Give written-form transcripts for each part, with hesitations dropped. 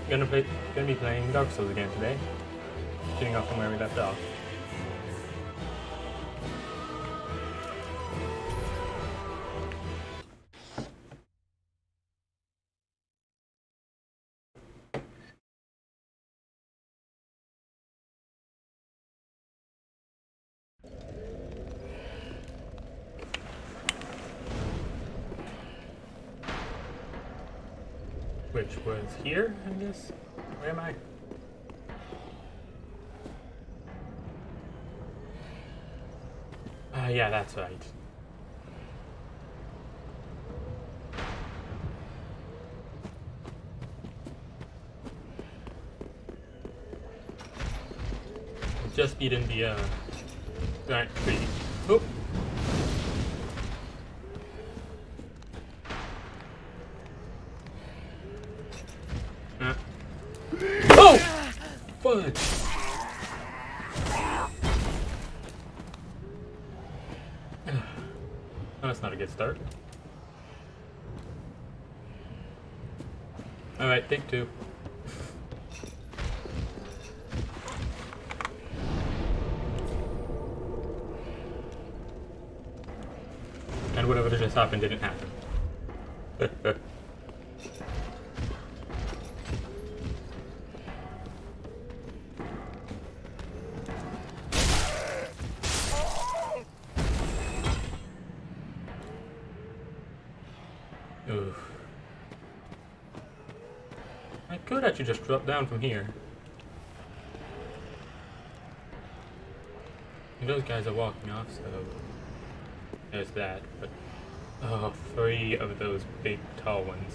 Gonna be playing Dark Souls again today. Getting off from where we left off. Which was here, I guess? Where am I? Yeah, that's right. Just beaten the, giant tree. Oop! Oh! Fudge! Oh, that's not a good start. Alright, take two. And whatever just happened didn't happen. Oof. I could actually just drop down from here. Those guys are walking off, so there's that, but oh, 3 of those big tall ones.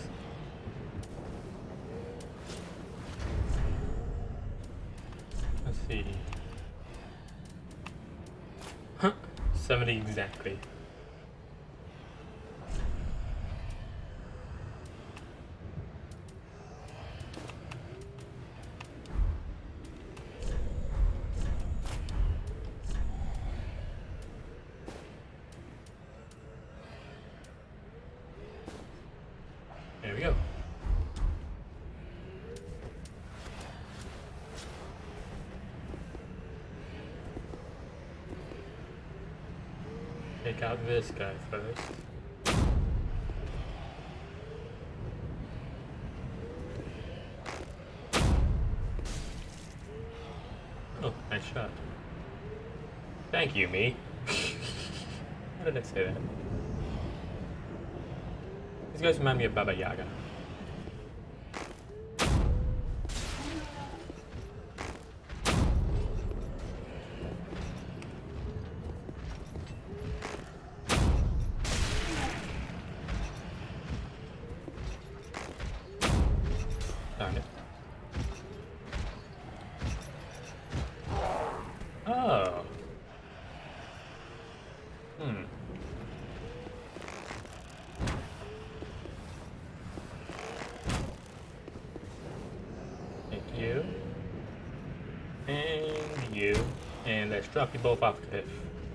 Let's see. Huh, 70 exactly. There we go. Take out this guy first. Oh, nice shot. Thank you, me. How did I say that? These guys remind me of Baba Yaga. Darn it. Oh. Thank you. And you. And let's drop you both off the cliff.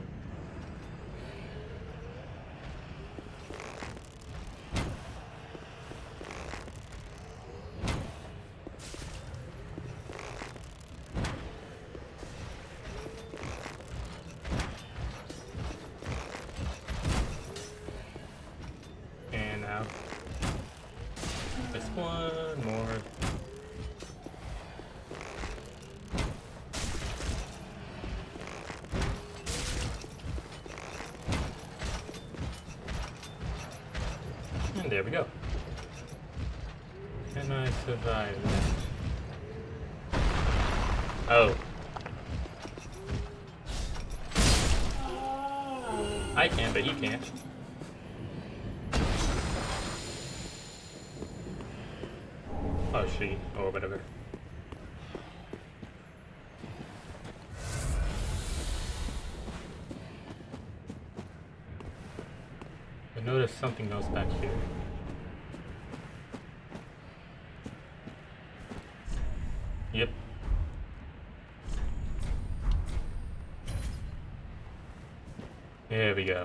And now, just one more. And there we go. Can I survive that? Oh. I can, but he can't. Oh, she, or whatever. I noticed something else back here. Yep. There we go.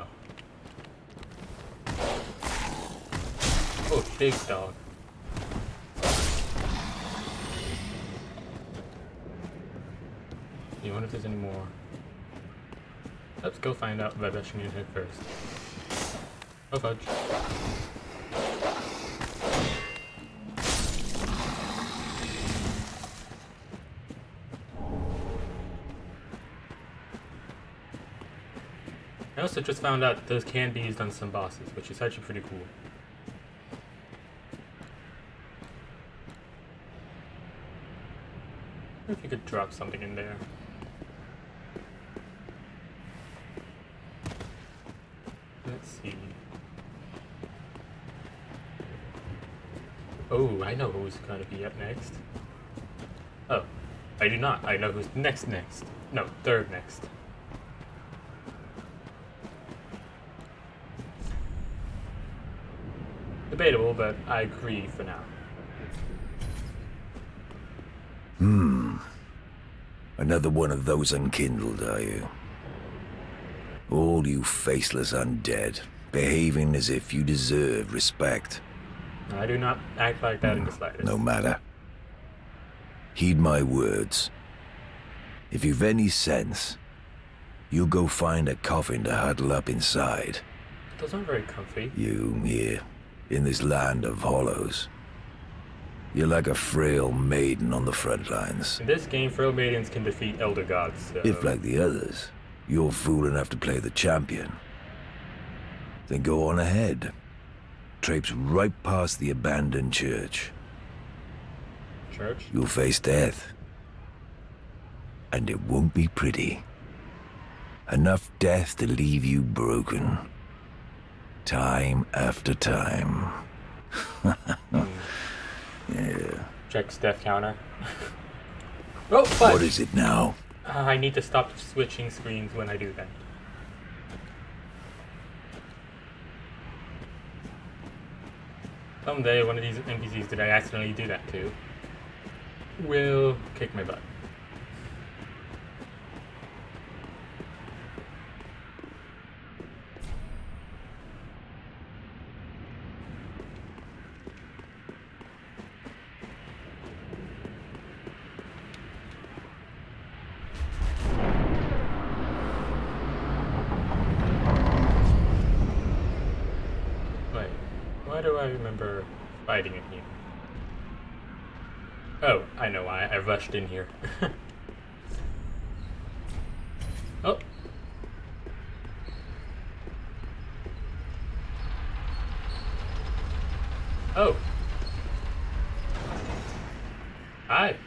Oh, big dog. wonder if there's any more. Let's go find out by rushing in head first. Oh fudge. I also just found out that those can be used on some bosses, which is actually pretty cool. I wonder if you could drop something in there. Let's see. Oh, I know who's going to be up next. Oh, I do not. I know who's next. No, third next. Debatable, but I agree for now. Another one of those unkindled, are you? All you faceless undead, behaving as if you deserve respect. I do not act like that in the slightest. No matter. Heed my words. If you've any sense, you go find a coffin to huddle up inside. Those aren't very comfy. You, here, in this land of hollows. You're like a frail maiden on the front lines. In this game, frail maidens can defeat elder gods, so... If, like the others, you're fool enough to play the champion, then go on ahead. Traipse right past the abandoned church. Church? You'll face death. And it won't be pretty. Enough death to leave you broken. Time after time. Yeah. Checks death counter. Oh, fudge! What is it now? I need to stop switching screens when I do that. Someday, one of these NPCs that I accidentally do that to will kick my butt. Why do I remember fighting in here? Oh, I know why. I rushed in here. Oh. Oh. Hi.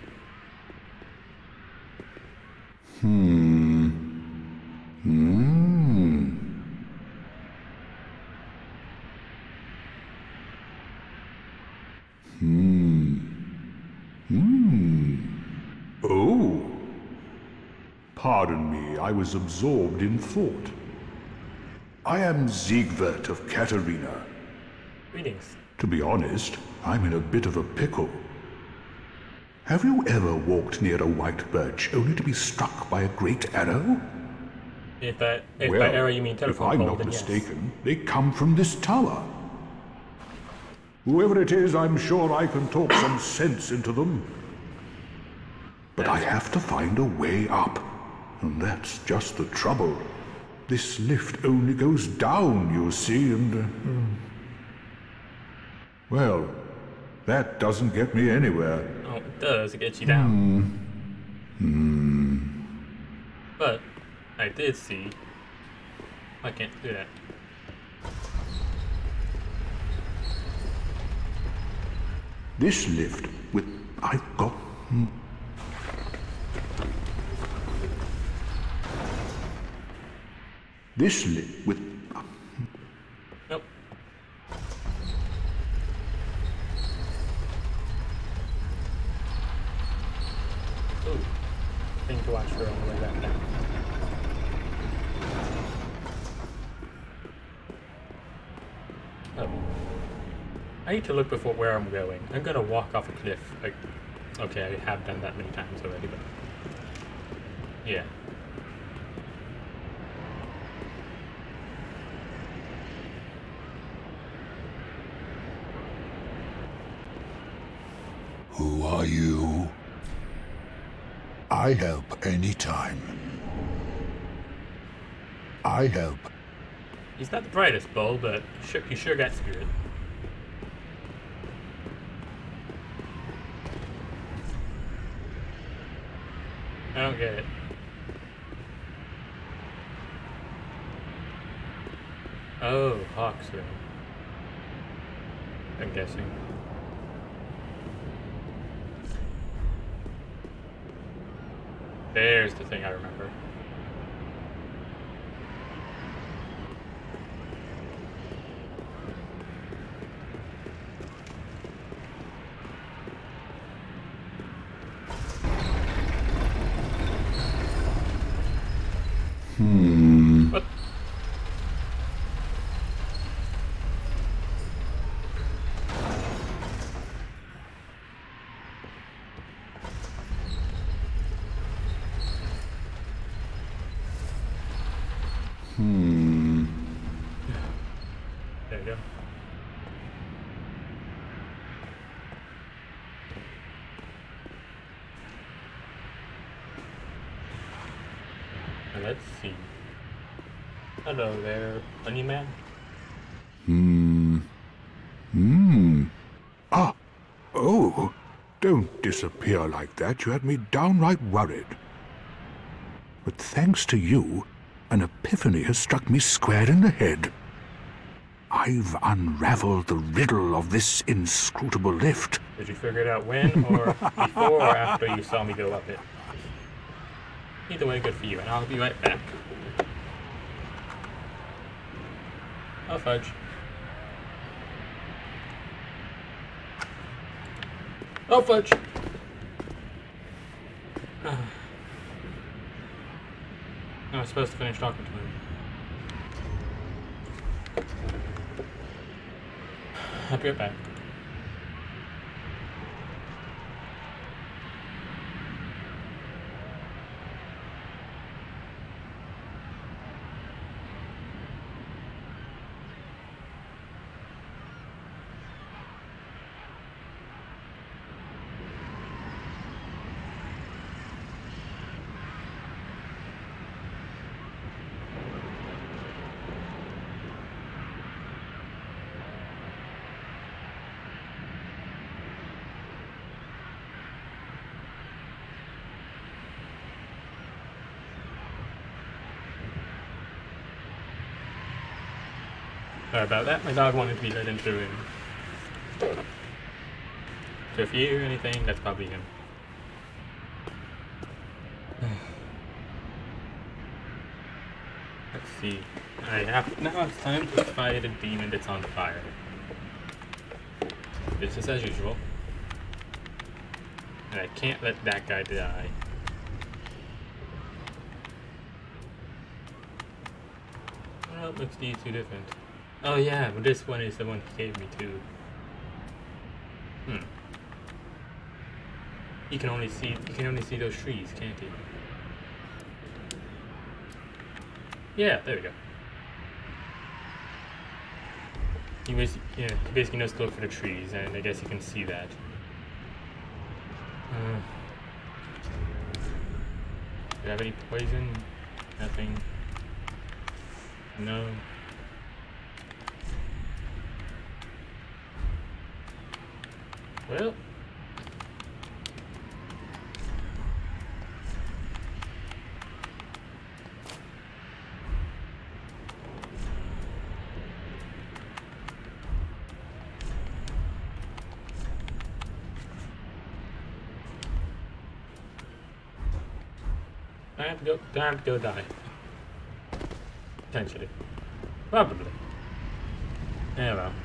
Oh. Pardon me, I was absorbed in thought. I am Siegwart of Katarina. Greetings. To be honest, I'm in a bit of a pickle. Have you ever walked near a white birch only to be struck by a great arrow? If by arrow you mean telephone if I'm pole, not then mistaken, they come from this tower. Whoever it is, I'm sure I can talk some sense into them. But I have to find a way up, and that's just the trouble. This lift only goes down, you see, and... Well, that doesn't get me anywhere. Oh, it does. It gets you down. But I did see... I can't do that. This lift with... I've got... This lift with... Nope. Ooh. Thing to watch for on the way back down. Oh. I need to look before where I'm going. I'm gonna walk off a cliff. Like, okay, I have done that many times already, but... Yeah. Who are you? I help anytime. I help. He's not the brightest bull, but he sure got spirit. I don't get it. Oh, Hawk's room. I'm guessing. There's the thing I remember. What? There you go. Now let's see. Hello there, Bunny Man. Ah, oh, don't disappear like that. You had me downright worried. But thanks to you, an epiphany has struck me square in the head. I've unraveled the riddle of this inscrutable lift. Did you figure it out when, or before or after you saw me go up it? Either way, good for you, and I'll be right back. Oh, fudge. Oh, fudge! I was supposed to finish talking to him. I'll be right back. Sorry about that, my dog wanted to be let in through him. So if you hear anything, that's probably him. Let's see. Now it's time to fight a demon that's on fire. This is as usual. And I can't let that guy die. What makes these two different? Oh yeah, but this one is the one he gave me too. You can only see those trees, can't he? Yeah, there we go. He basically knows to look for the trees, and I guess you can see that. Do you have any poison? Nothing. No. Well. Time to go die. Potentially. Probably. Yeah, well.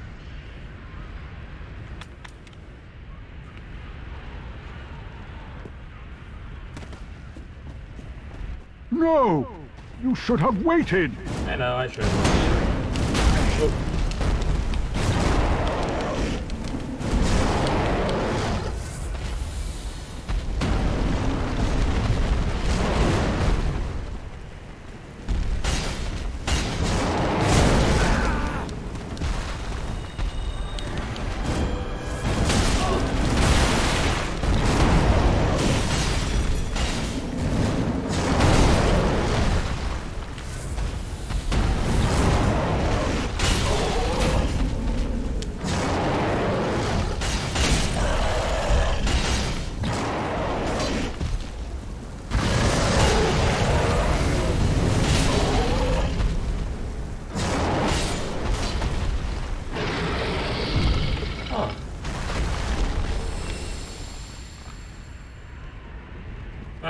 No! You should have waited! I know, I should. Oh.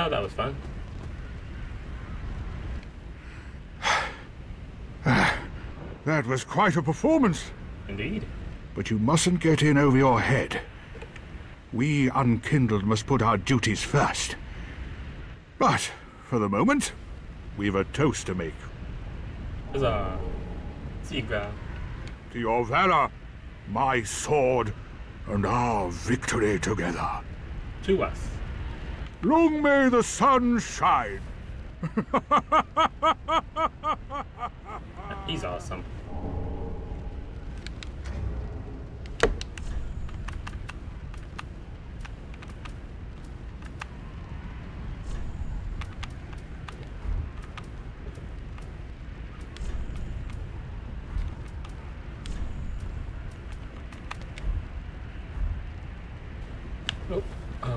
Oh, that was fun. That was quite a performance. Indeed. But you mustn't get in over your head. We Unkindled must put our duties first. But, for the moment, we've a toast to make. Huzzah. Sieger. To your valor, my sword, and our victory together. To us. Long may the sun shine. He's awesome. Oh. Oh.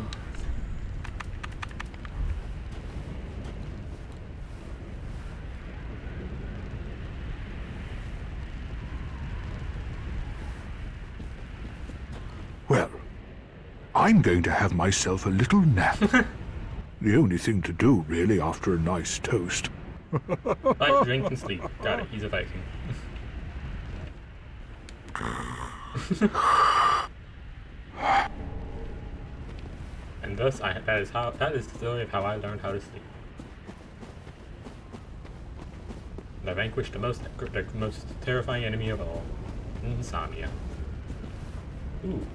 Well, I'm going to have myself a little nap. The only thing to do, really, after a nice toast. Bite, drink, and sleep. Got it. He's a Viking. And thus, that is the story of how I learned how to sleep. And I vanquished the most terrifying enemy of all, insomnia. Ooh.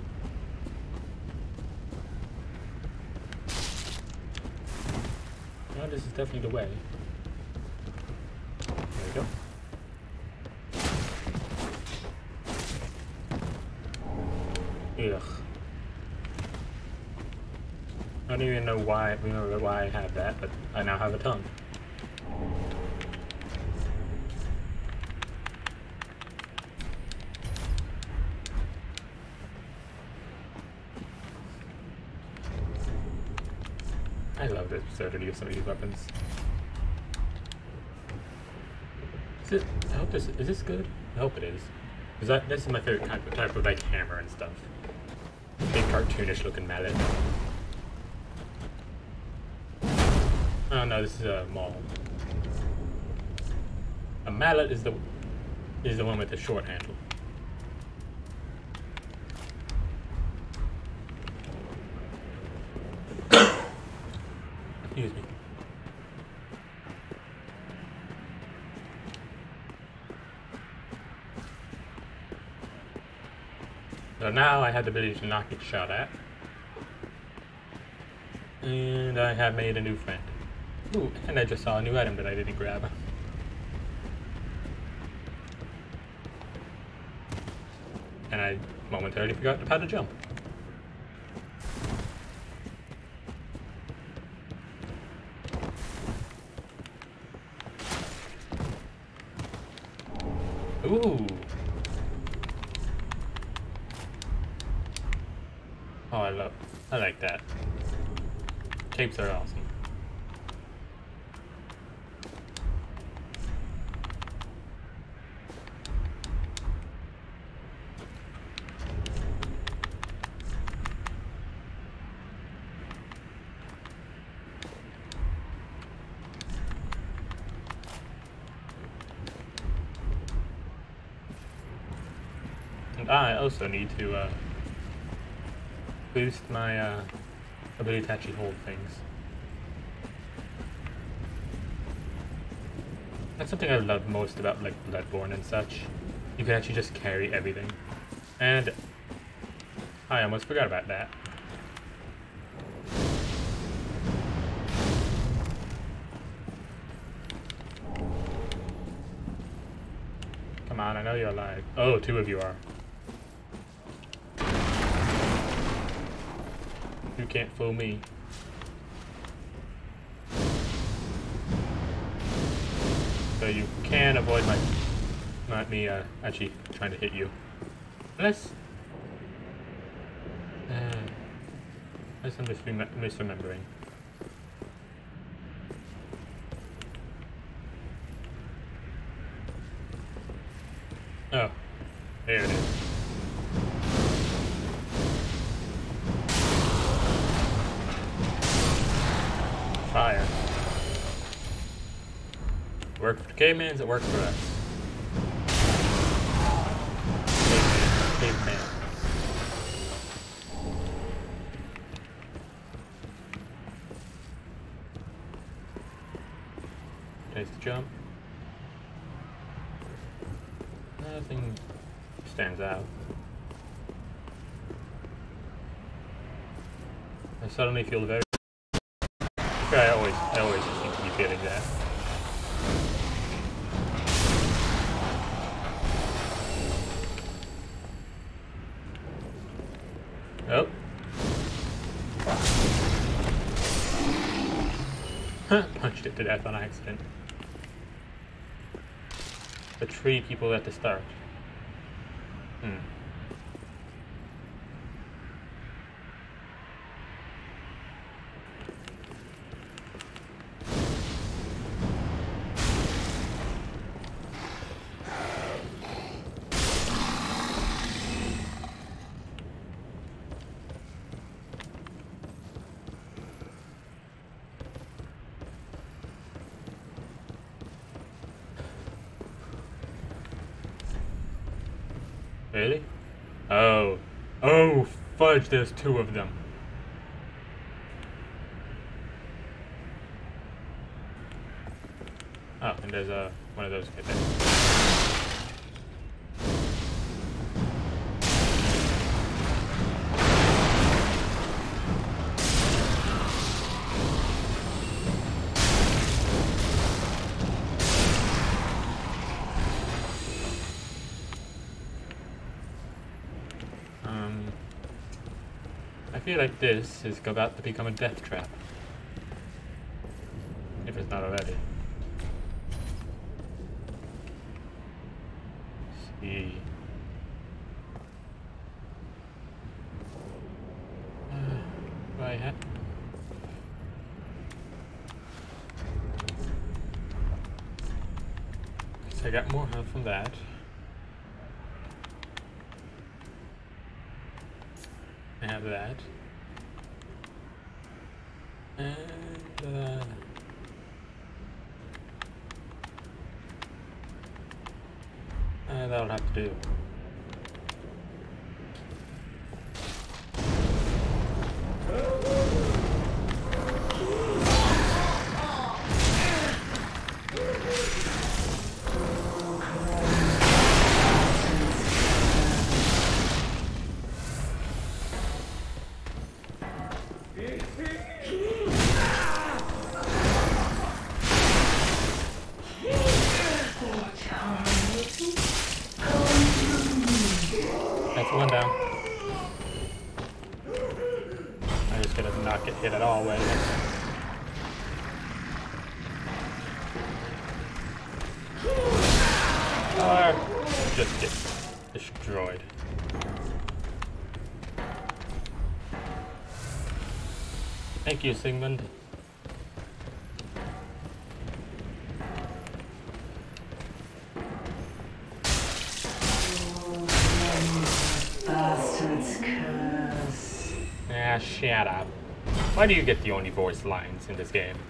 Well, this is definitely the way. There we go. Ugh. I don't even know why I have that, but I now have a tongue. I love the absurdity of some of these weapons. I hope is this good? I hope it is. Because this is my favorite type of like hammer and stuff. Big cartoonish looking mallet. Oh no, this is a maul. A mallet is the one with the short handle. Excuse me. So now I have the ability to not get shot at. And I have made a new friend. Ooh, and I just saw a new item that I didn't grab. And I momentarily forgot how to jump. Ooh. Oh, I like that. Capes are awesome. And I also need to boost my ability to actually hold things. That's something I love most about like Bloodborne and such. You can actually just carry everything. And I almost forgot about that. Come on, I know you're alive. Oh, two of you are. You can't fool me. So you can avoid me actually trying to hit you. Unless I'm misremembering. Oh, there it is. Cavemans, it works for us. Caveman. Nice jump. Nothing stands out. I suddenly feel very... I always seem to be feeling that. Oh. Punched it to death on accident. The 3 people at the start. Really? Oh. Oh, fudge, there's 2 of them. Oh, and there's one of those right there. I feel like this is about to become a death trap. If it's not already. Let's see. Do I have... So I got more health from that. I have that. And that'll have to do. That's one down. I just gotta not get hit at all, wait. Or just get destroyed. Thank you, Sigmund. Ah, shut up. Why do you get the only voice lines in this game?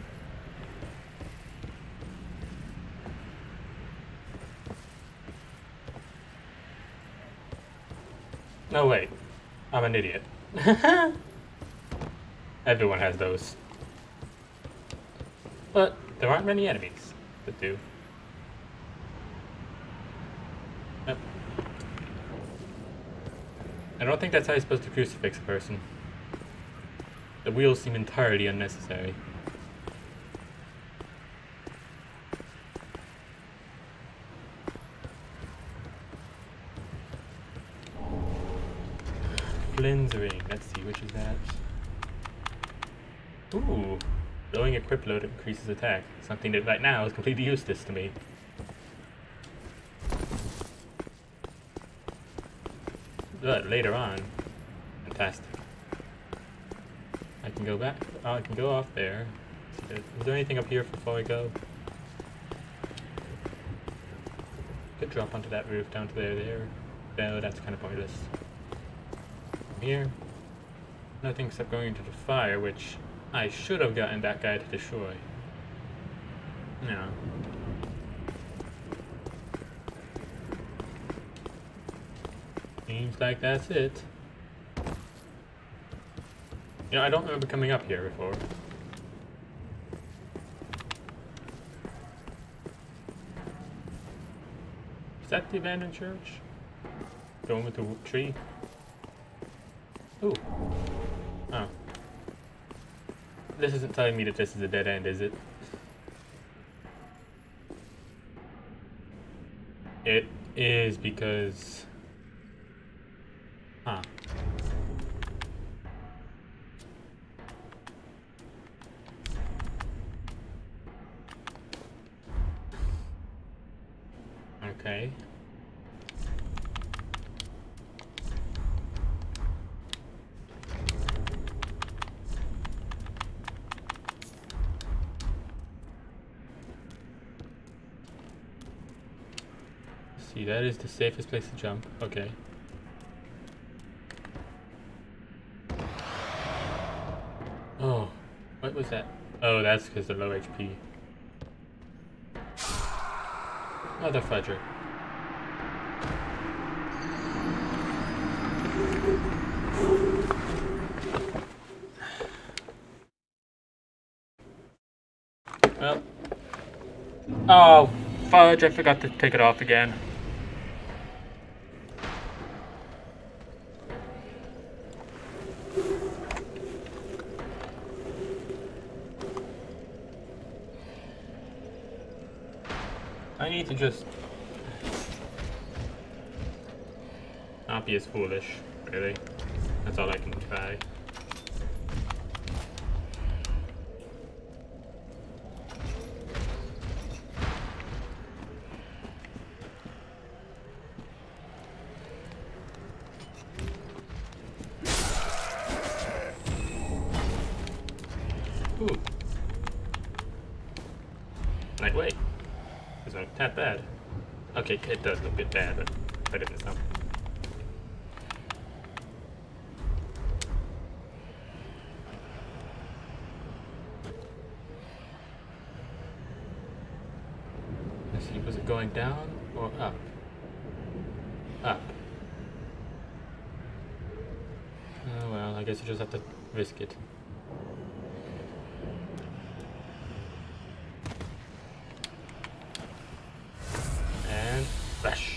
No, wait. I'm an idiot. Everyone has those. But there aren't many enemies that do. Yep. I don't think that's how you're supposed to crucifix a person. The wheels seem entirely unnecessary. Flynn's ring. Let's see, which is that? Ooh, blowing equip load increases attack. Something that right now is completely useless to me. But later on, fantastic. I can go back. Oh, I can go off there. Is there anything up here before I go? Could drop onto that roof down to there. No, that's kind of pointless. From here, nothing except going into the fire, which I should have gotten that guy to destroy. No. Seems like that's it. You know, I don't remember coming up here before. Is that the abandoned church? The one with the tree? Ooh. Oh. This isn't telling me that this is a dead end, is it? It is because... Huh. Okay. See, that is the safest place to jump. Okay. Oh, what was that? Oh, that's because they're low HP. Mother fudger. Well. Oh, fudge, I forgot to take it off again. I need to just not be as foolish, really. That's all I can try. Ooh. Like, wait. It's not that bad. Okay, it does look a bit bad, but better than some. Let's see, was it going down or up? Up. Oh well, I guess you just have to risk it. Flash.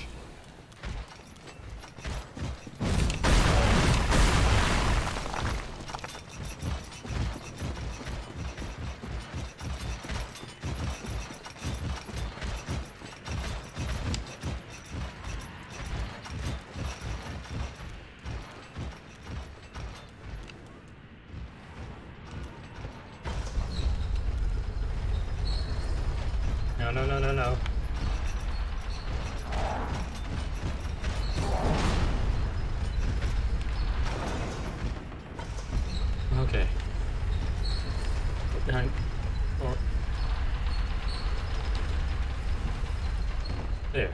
No, no, no, no, no. Okay. Behind. Or. There.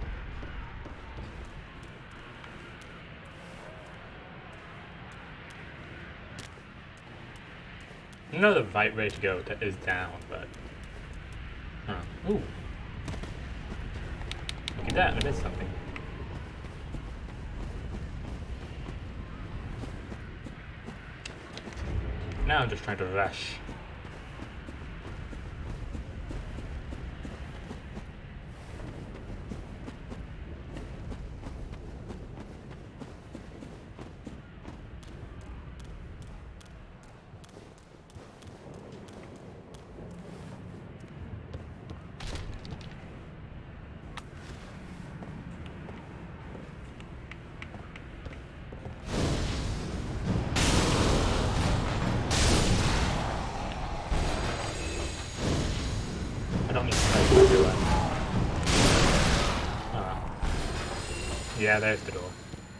I know the right way to go is down, but. Huh. Ooh. Look at that, I missed something. Now I'm just trying to rush. I don't need to try to do it. Yeah, there's the door.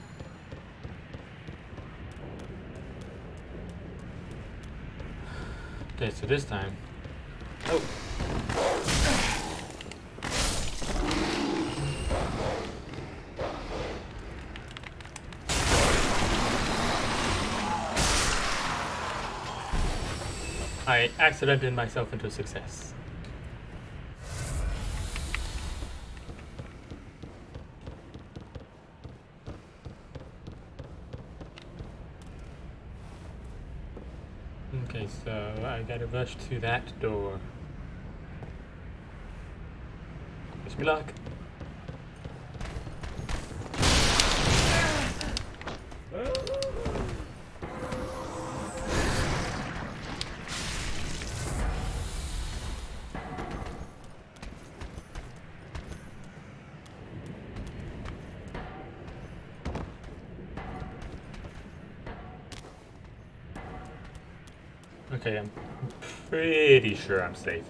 Okay, so this time. Oh. I accidentally myself into success. Okay, so I gotta rush to that door. Wish me luck. Okay, I'm pretty sure I'm safe.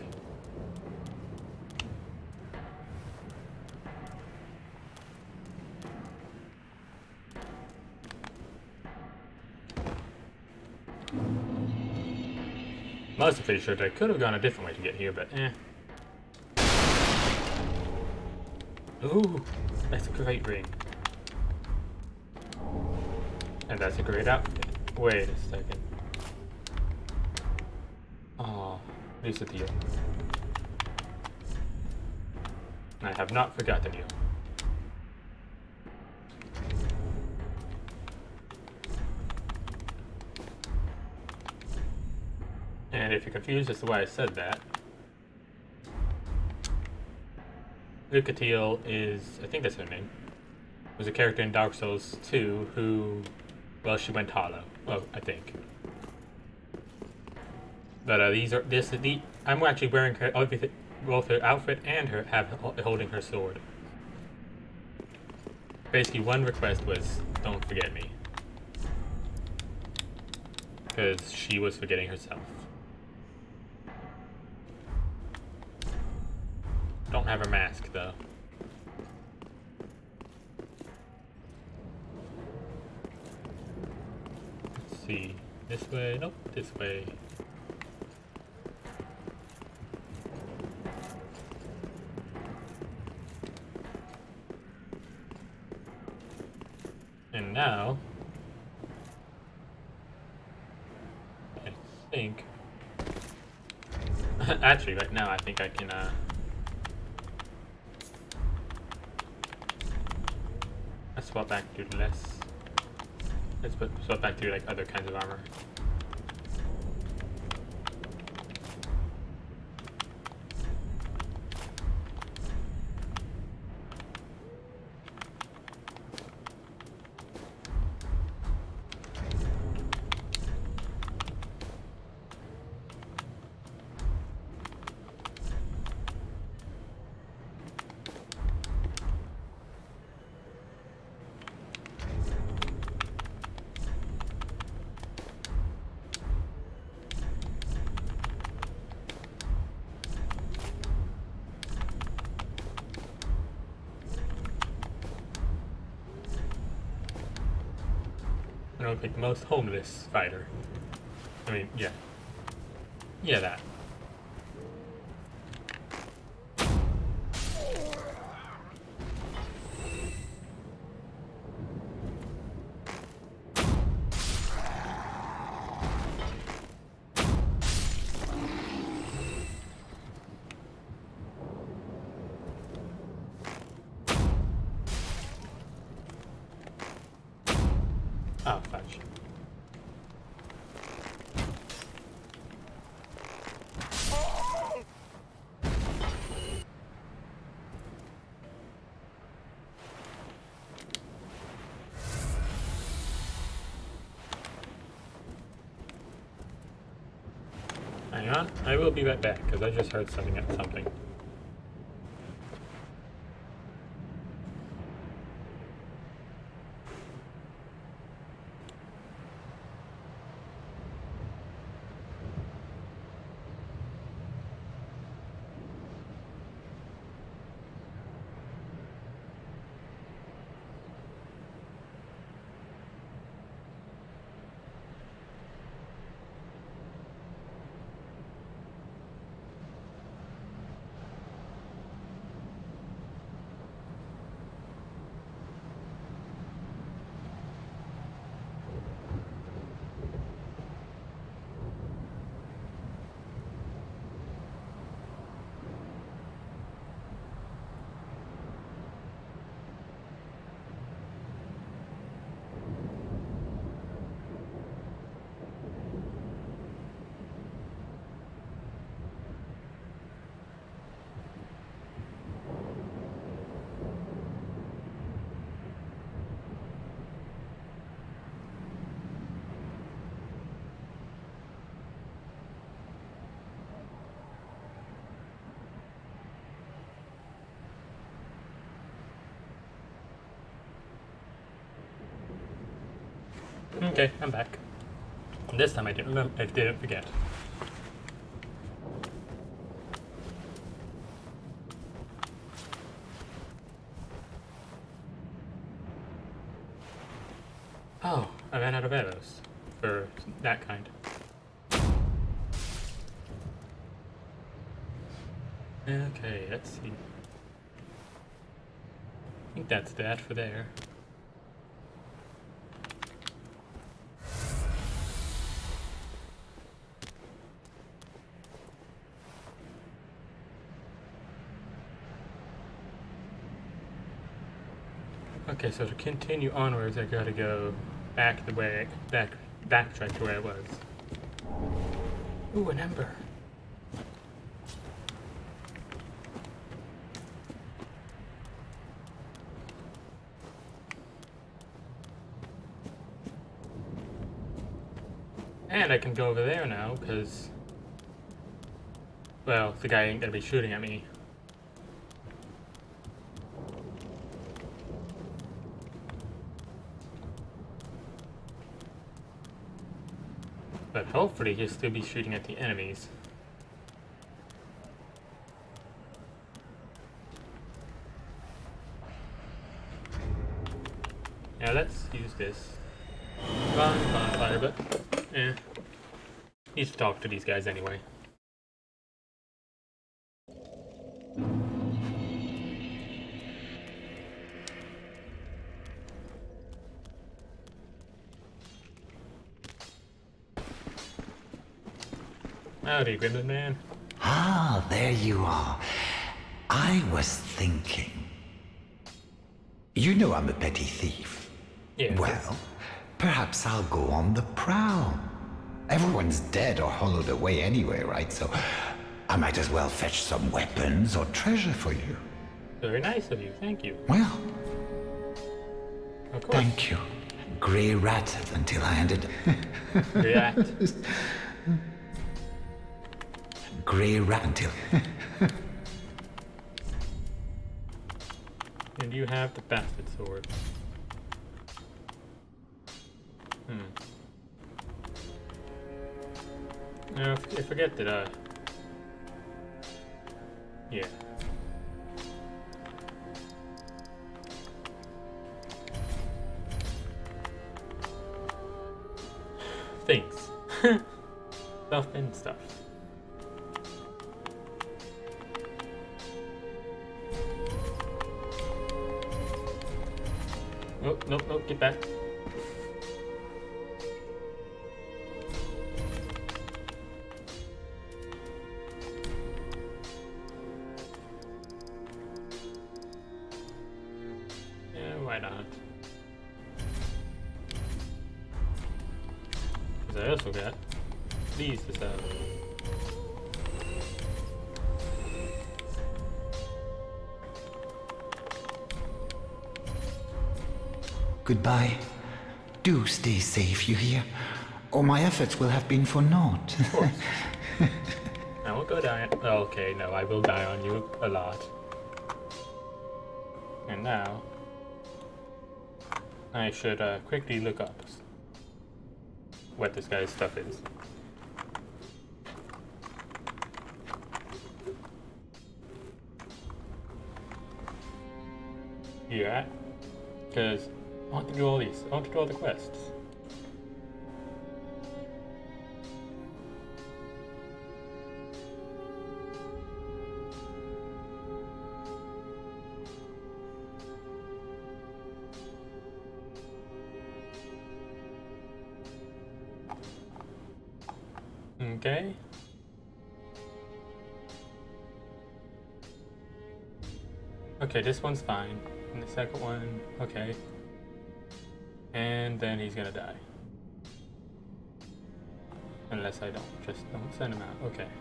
Mostly pretty sure that I could have gone a different way to get here, but eh. Ooh, that's a great ring. And that's a great outfit. Wait a second. Oh, Lisa Theo. I have not forgotten you. And if you're confused as to why I said that, Lucatiel is, I think that's her name, was a character in Dark Souls 2 who, well, she went hollow. Well, I think. But I'm actually wearing her outfit, both her outfit and her holding her sword. Basically, one request was, don't forget me. Because she was forgetting herself. Don't have a mask, though. Let's see. This way? Nope, this way. And now, I think... Actually, right now, I think I can, let's swap back to less. Let's swap back to like other kinds of armor. I don't think the most homeless fighter. I mean, yeah. Yeah, that. Oh, fudge. Hang on, I will be right back, because I just heard something. Okay, I'm back. This time I didn't remember. I didn't forget. Oh, I ran out of arrows for that kind. Okay, let's see. I think that's that for there. Okay, so to continue onwards, I gotta go back the way, backtrack to where I was. Ooh, an ember. And I can go over there now, because, well, the guy ain't gonna be shooting at me. But hopefully he'll still be shooting at the enemies. Now let's use this. Bonfire, but need to talk to these guys anyway. Howdy, Gremlin Man. Ah, there you are. I was thinking. You know I'm a petty thief. Yeah. Well, perhaps I'll go on the prowl. Everyone's dead or hollowed away anyway, right? So I might as well fetch some weapons or treasure for you. Very nice of you, thank you. Well, Of course. thank you. Grey rat until I ended. React. Grey rat until. And you have the bastard sword. Now, I forget that, yeah. Things. Stuff and stuff. Oh, nope, nope, get back. Yeah, why not? Because I also got these to sell. Goodbye. Do stay safe, you hear? Or my efforts will have been for naught. Of course. I won't go die. Okay, no, I will die on you a lot. And now, I should quickly look up what this guy's stuff is. Yeah, because I want to do all these. I want to do all the quests. Okay. Okay, this one's fine. And the second one, okay. And then he's gonna die. Unless I don't. Just don't send him out. Okay.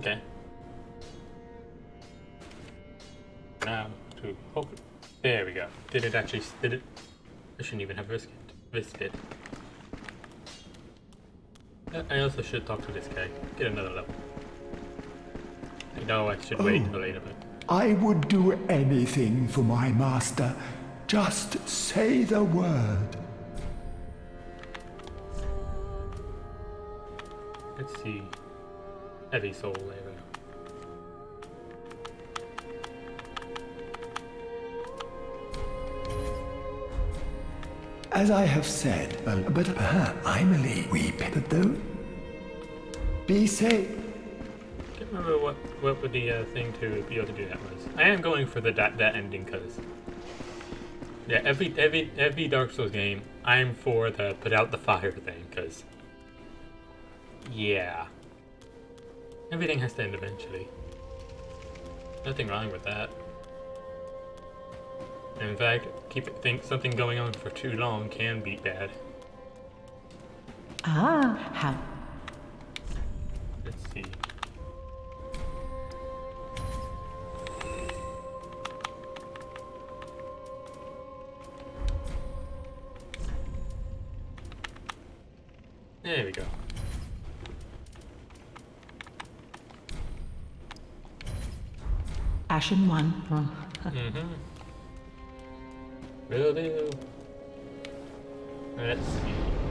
Okay. Now to hope. There we go. Did it actually? Did it? I shouldn't even have risked it. I also should talk to this guy. Get another level. I know I should wait until later, but I would do anything for my master. Just say the word. let's see. Heavy soul layer. As I have said, but Emily, weep, but though. Be safe. I can't remember what would the thing to be able to do that was. I am going for that ending because yeah, every Dark Souls game, I'm for the put out the fire thing because yeah, everything has to end eventually. Nothing wrong with that. And in fact, something going on for too long can be bad. Ah, how? Let's see. There we go. Ashen one. Mm-hmm. Will do. Let's see.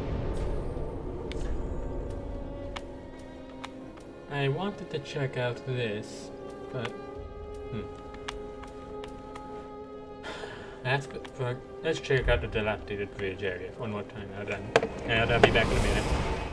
I wanted to check out this, but let's check out the dilapidated bridge area one more time. And I'll be back in a minute.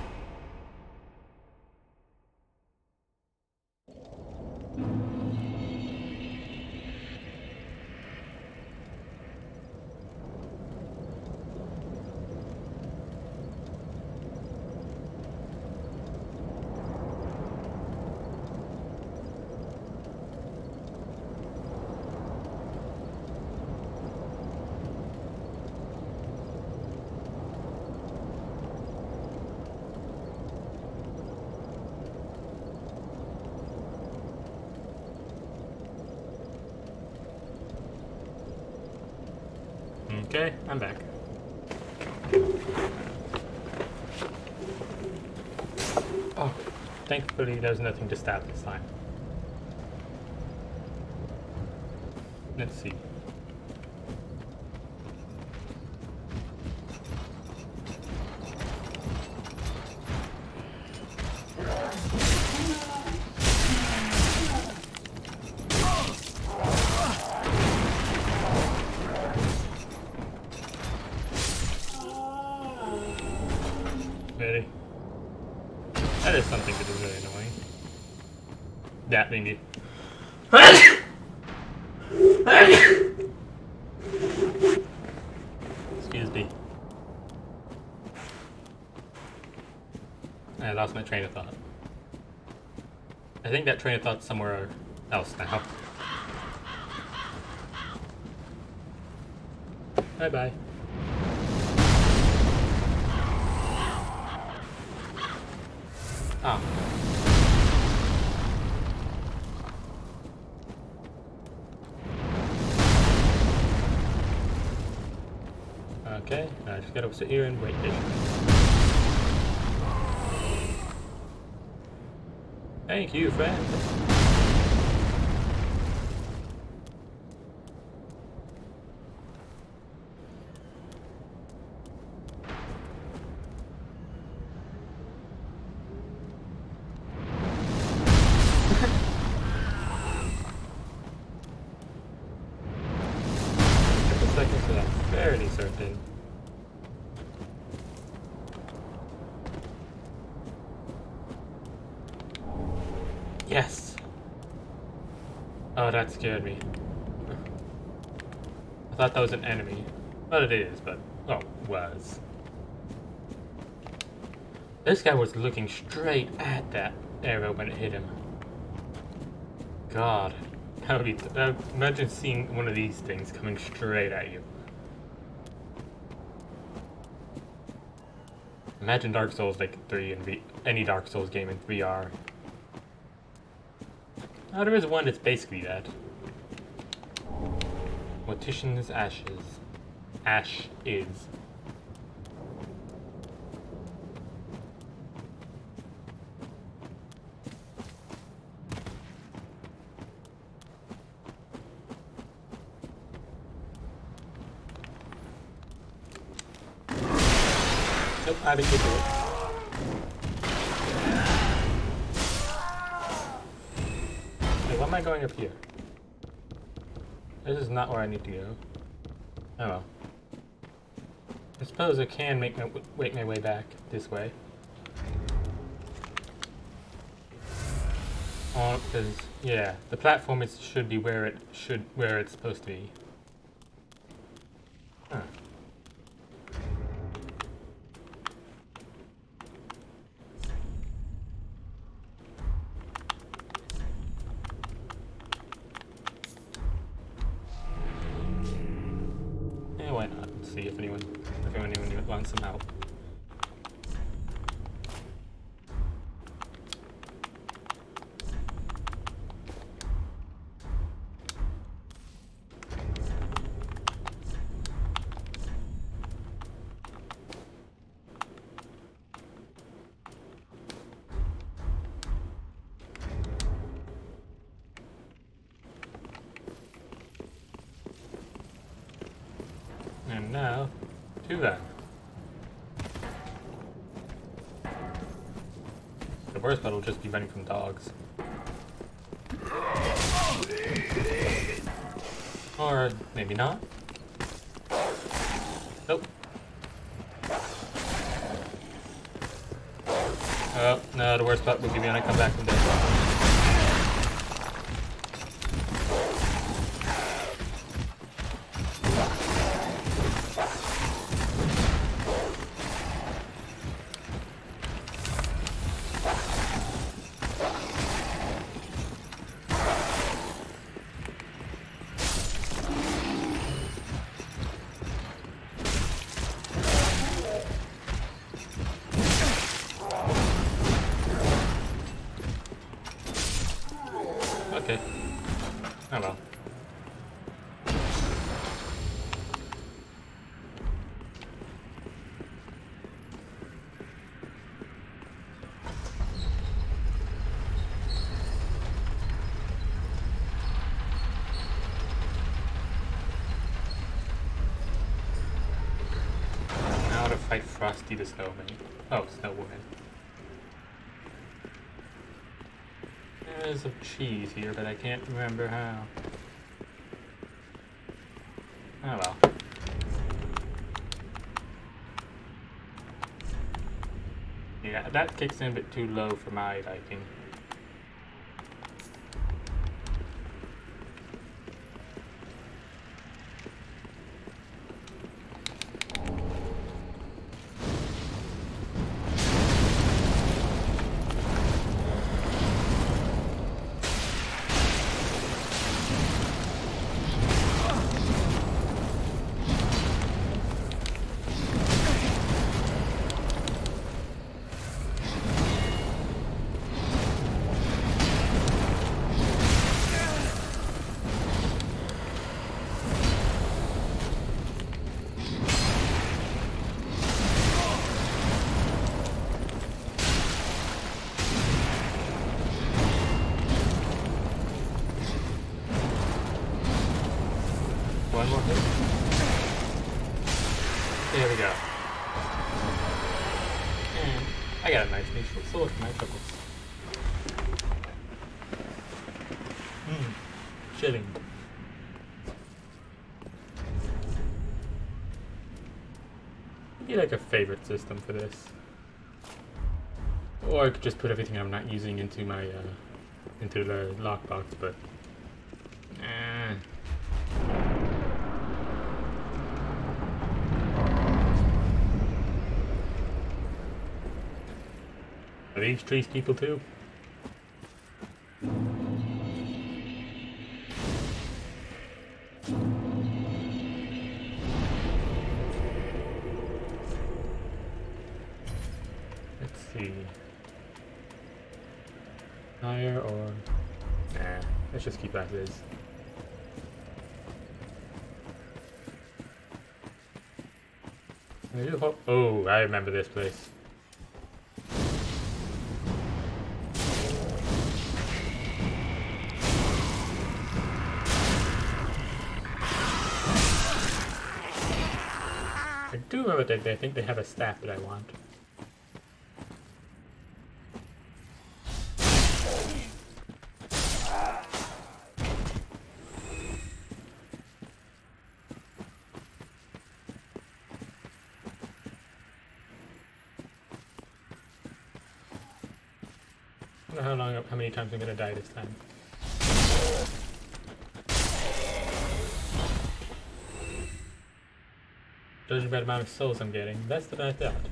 Okay, I'm back. Oh, thankfully there's nothing to stab this time. Let's see. Really? That is something that is really annoying. That thingy. Excuse me. I lost my train of thought. I think that train of thought's somewhere else now. Bye-bye. Ah. Okay, I just gotta sit here and wait patiently. Thank you, friend. Fairly certain. Yes! Oh, that scared me. I thought that was an enemy. Well, it is, but... oh, was. This guy was looking straight at that arrow when it hit him. God. That would be... imagine seeing one of these things coming straight at you. Imagine Dark Souls like 3 and any Dark Souls game in VR. Oh, there is one that's basically that. Mortician's Ashes. Ash is. Nope, I didn't get to it. Wait, why am I going up here? This is not where I need to go. Oh well. I suppose I can make my way back this way. Oh, because yeah, the platform should be where it's supposed to be. Huh. Yeah, why not? Let's see if anyone wants some help. And now, to that. The worst part will just be running from dogs. Or maybe not. Nope. Oh, no, the worst part will be when I come back from death. Okay. Oh well. Now to fight Frosty the Snowman. Oh, Snowwoman. There's some cheese here, but I can't remember how. Oh well. Yeah, that kicks in a bit too low for my liking. One more hit. There we go. And I got a nice niche sword for my troubles. Chilling. Maybe like a favorite system for this. Or I could just put everything I'm not using into my into the lockbox, but Are these trees people too? Let's see. Fire or Nah, let's just keep as is. Oh, I remember this place. I do remember that I think they have a staff that I want. I don't know how many times I'm gonna die this time. Judging by the amount of souls I'm getting, less than I thought.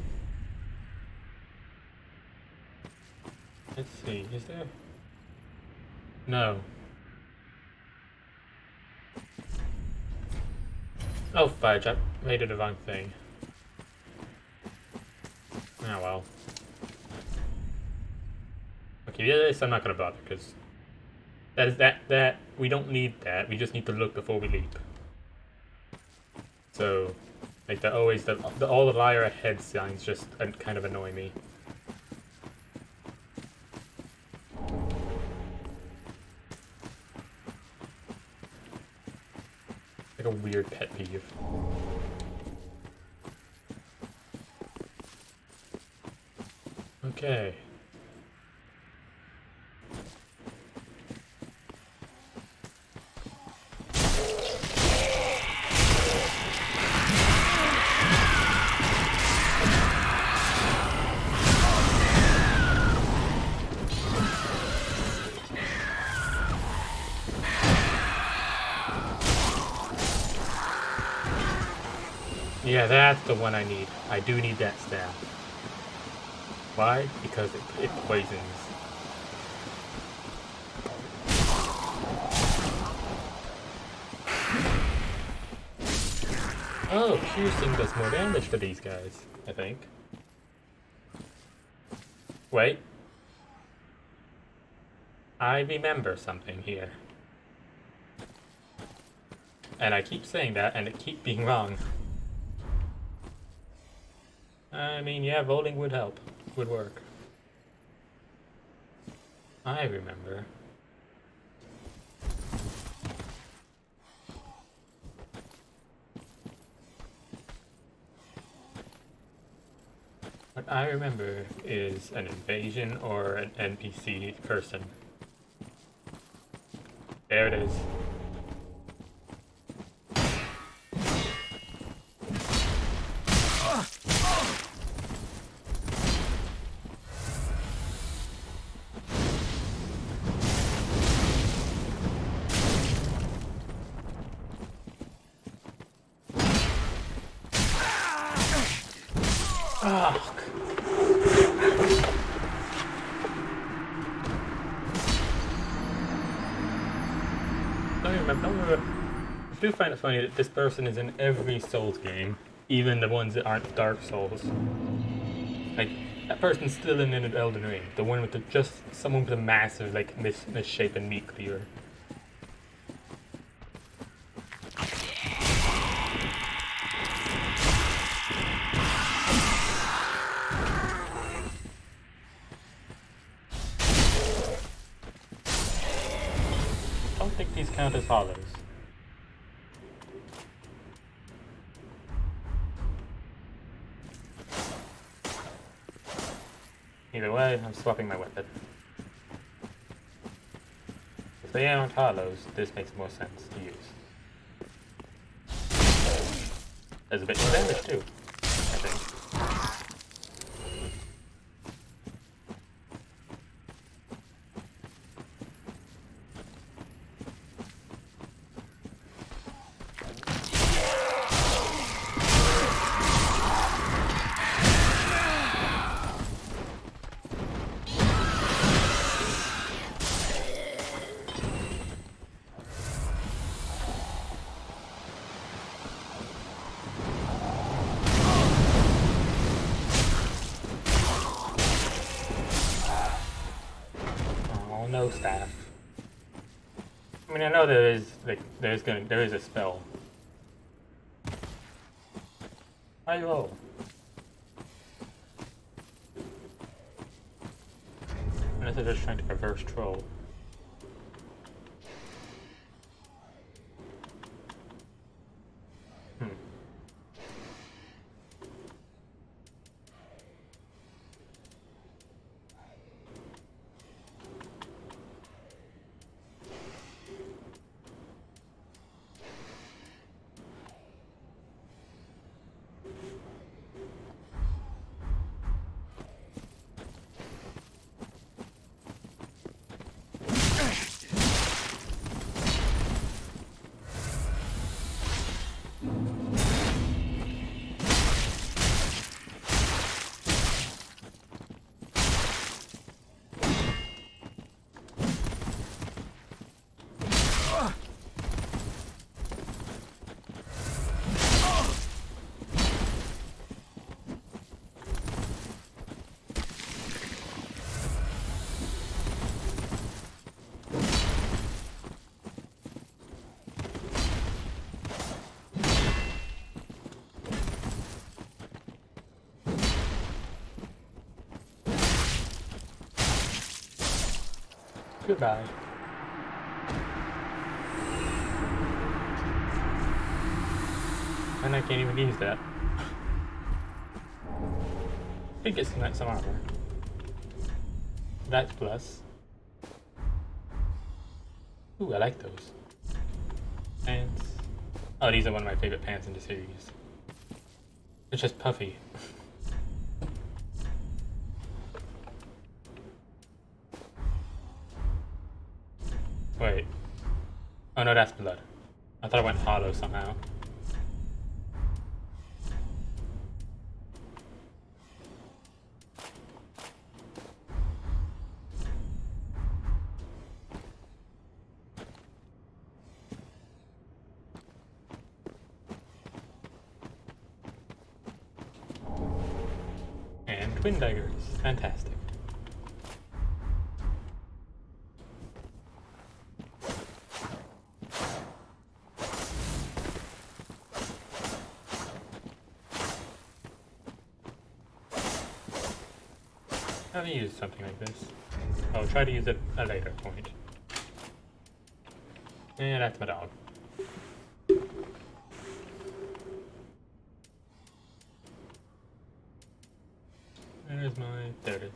Let's see, is there? No. Oh fudge, I made it the wrong thing. Oh well. Okay, this I'm not gonna bother because that we don't need that. We just need to look before we leap. So, like all the liar ahead signs just kind of annoy me. Like a weird pet peeve. Okay. Yeah, that's the one I need. I do need that staff. Why? Because it poisons. Oh, piercing does more damage to these guys, I think. Wait. I remember something here. And I keep saying that, and it keeps being wrong. I mean, yeah, rolling would help. Would work. I remember. What I remember is an invasion or an NPC person. There it is. I do find it funny that this person is in every Souls game, even the ones that aren't Dark Souls. Like, that person's still in an Elden Ring, the one with someone with a massive, like, misshapen meat cleaver. I don't think these count as hollows. Either way, I'm swapping my weapon. If they aren't hollows, this makes more sense to use. There's a bit more damage too, I think. No staff. I mean, I know there is like there is a spell. I roll. Unless they're just trying to reverse troll. Goodbye. And I can't even use that. Did get some armor. That's plus. Ooh, I like those. Pants. Oh, these are one of my favorite pants in the series. It's just puffy. Wait. Oh no, that's blood. I thought it went hollow somehow. And twin daggers. Fantastic. I've used something like this. I'll try to use it at a later point. And that's my dog. There's my... there it is.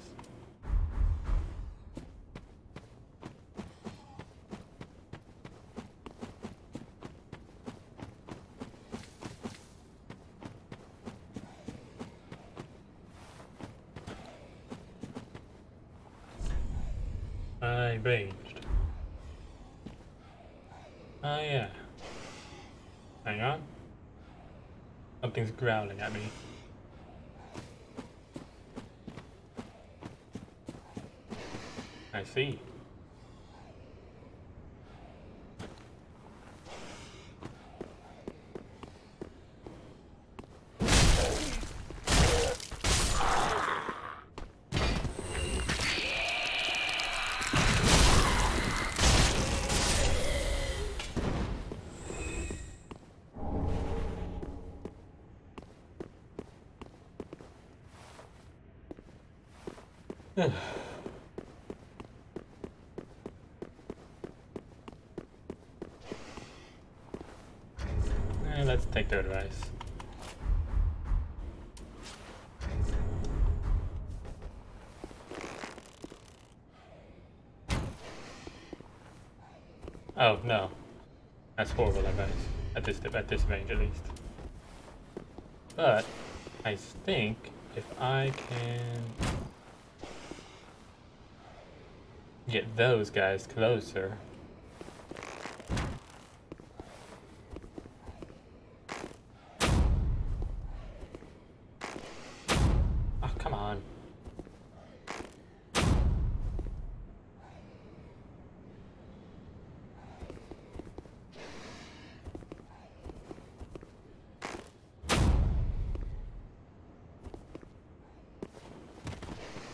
I ranged. Oh yeah. Hang on. Something's growling at me. I see. Let's take their advice. Oh no, that's horrible advice at this range at least. But I think if I can get those guys closer. Oh, come on.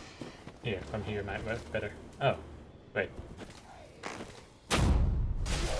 Yeah, from here might work better. Oh, wait.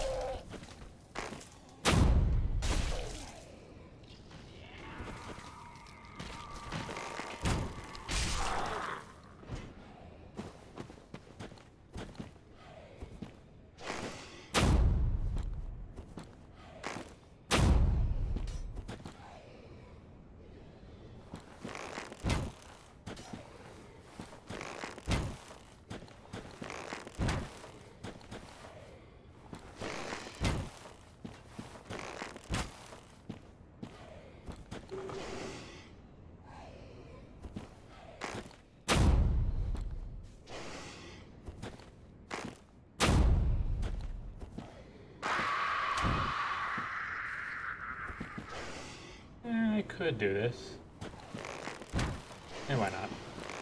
could do this. And why not?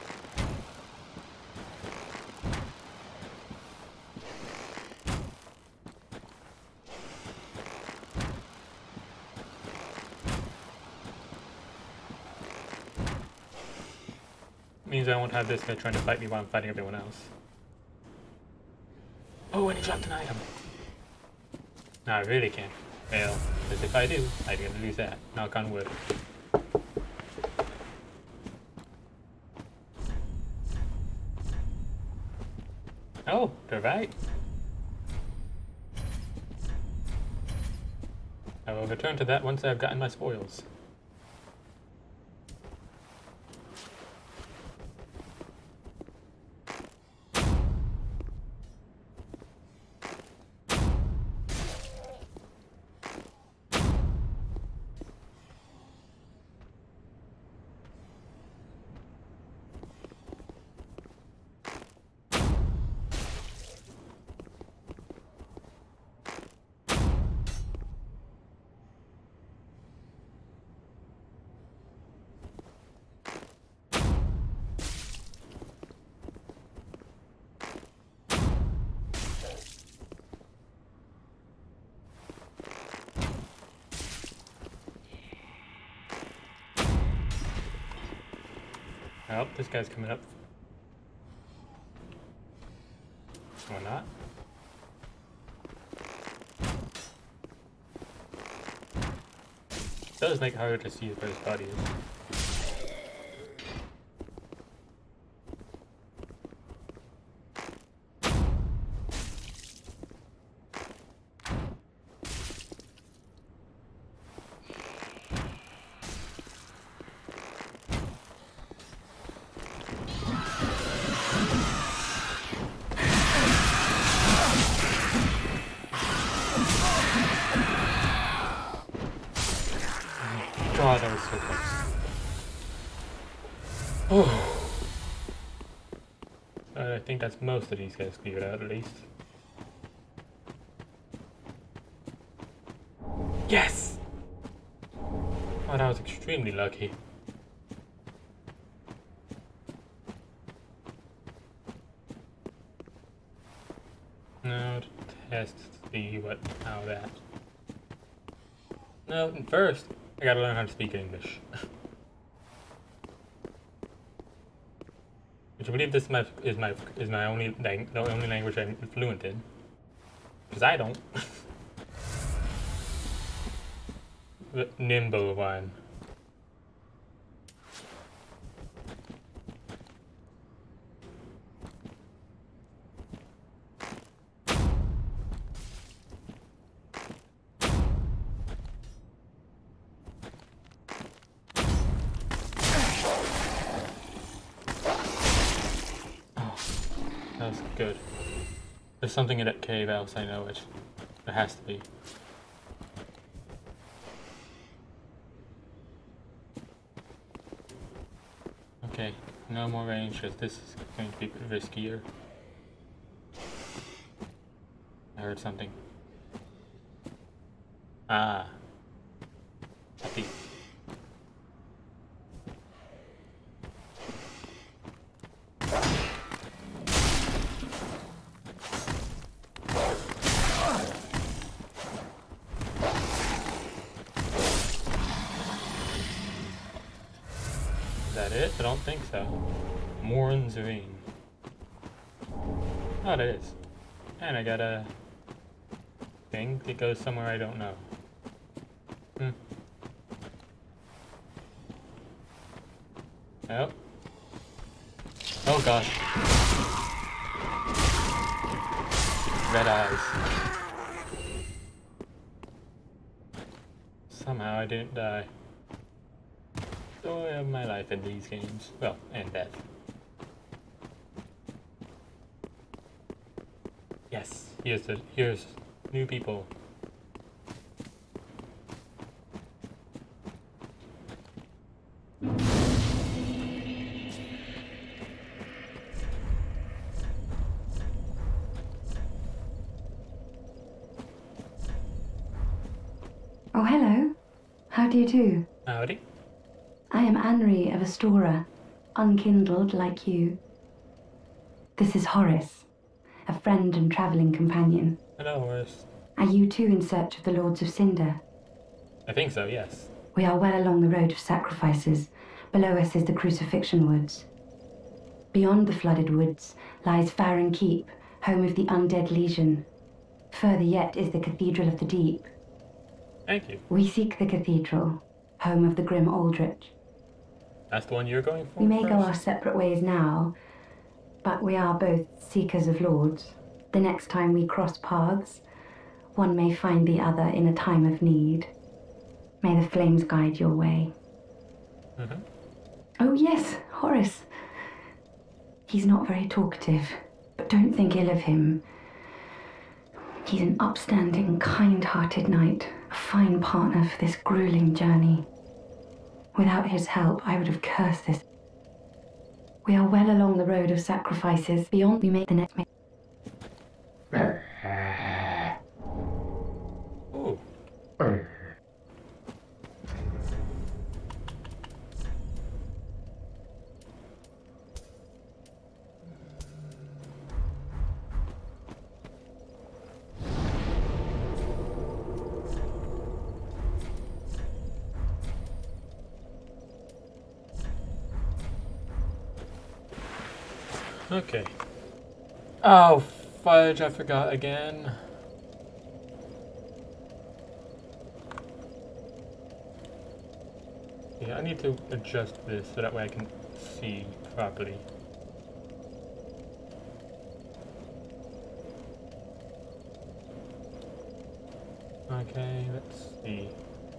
Means I won't have this guy trying to fight me while I'm fighting everyone else. Oh, and he dropped an item. No, I really can't fail, because if I do, I'm gonna lose that. Knock on wood. Oh, they're right. I will return to that once I've gotten my spoils. Oh, this guy's coming up. Or not. It does make it harder to see where his body is. God, that was so close. Oh. I think that's most of these guys cleared out, at least. Yes! Oh, that was extremely lucky. Now to test to see how that. No, first I gotta learn how to speak English. Which I believe this is my only the only language I'm fluent in. Because I don't. The nimble one. That's good. There's something in that cave else, I know it. There has to be. Okay, no more range because this is going to be riskier. I heard something. Ah. Happy. Is that it? I don't think so. Morin's Ring. Oh, it is. And I got a thing that goes somewhere I don't know. Oh. Oh gosh. Red eyes. Somehow I didn't die. Story of my life in these games. Well, and death. Yes, here's new people. Oh, hello. How do you do? Howdy. I am Anri of Astora, unkindled like you. This is Horace, a friend and traveling companion. Hello, Horace. Are you too in search of the Lords of Cinder? I think so, yes. We are well along the road of sacrifices. Below us is the Crucifixion Woods. Beyond the flooded woods lies Farron Keep, home of the Undead Legion. Further yet is the Cathedral of the Deep. Thank you. We seek the cathedral, home of the Grim Aldrich. That's the one you're going for? We may go our first? separate ways now, but we are both seekers of lords. The next time we cross paths, one may find the other in a time of need. May the flames guide your way. Mm-hmm. Oh yes, Horace. He's not very talkative, but don't think ill of him. He's an upstanding, kind-hearted knight, a fine partner for this grueling journey. Without his help, I would have cursed this. We are well along the road of sacrifices. Beyond we make the next... Ooh. Okay. Oh, fudge, I forgot again. Yeah, I need to adjust this so that way I can see properly. Okay, let's see.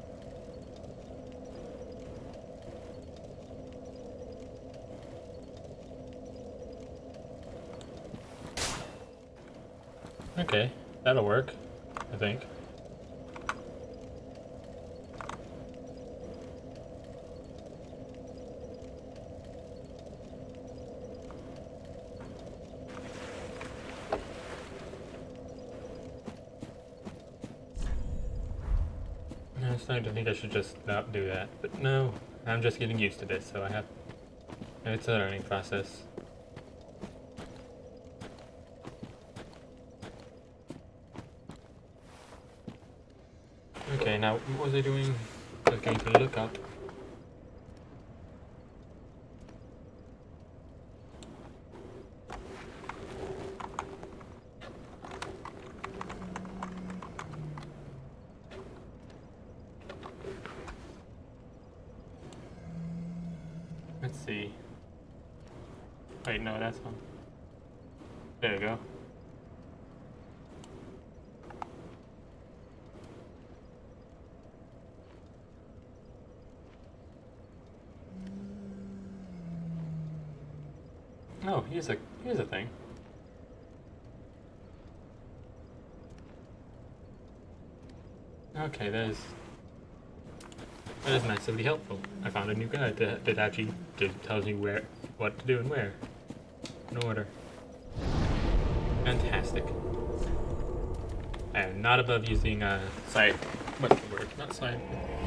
Okay, that'll work, I think. I was starting to think I should just not do that, but no, I'm just getting used to this, so it's a learning process. Okay, now what was I doing? I was going to look up. Let's see. Wait, no, that's one. There we go. Oh, here's a thing. Okay, that is massively helpful. I found a new guide that actually tells me what to do and where. In order. Fantastic. I am not above using side. What's the word? Not side.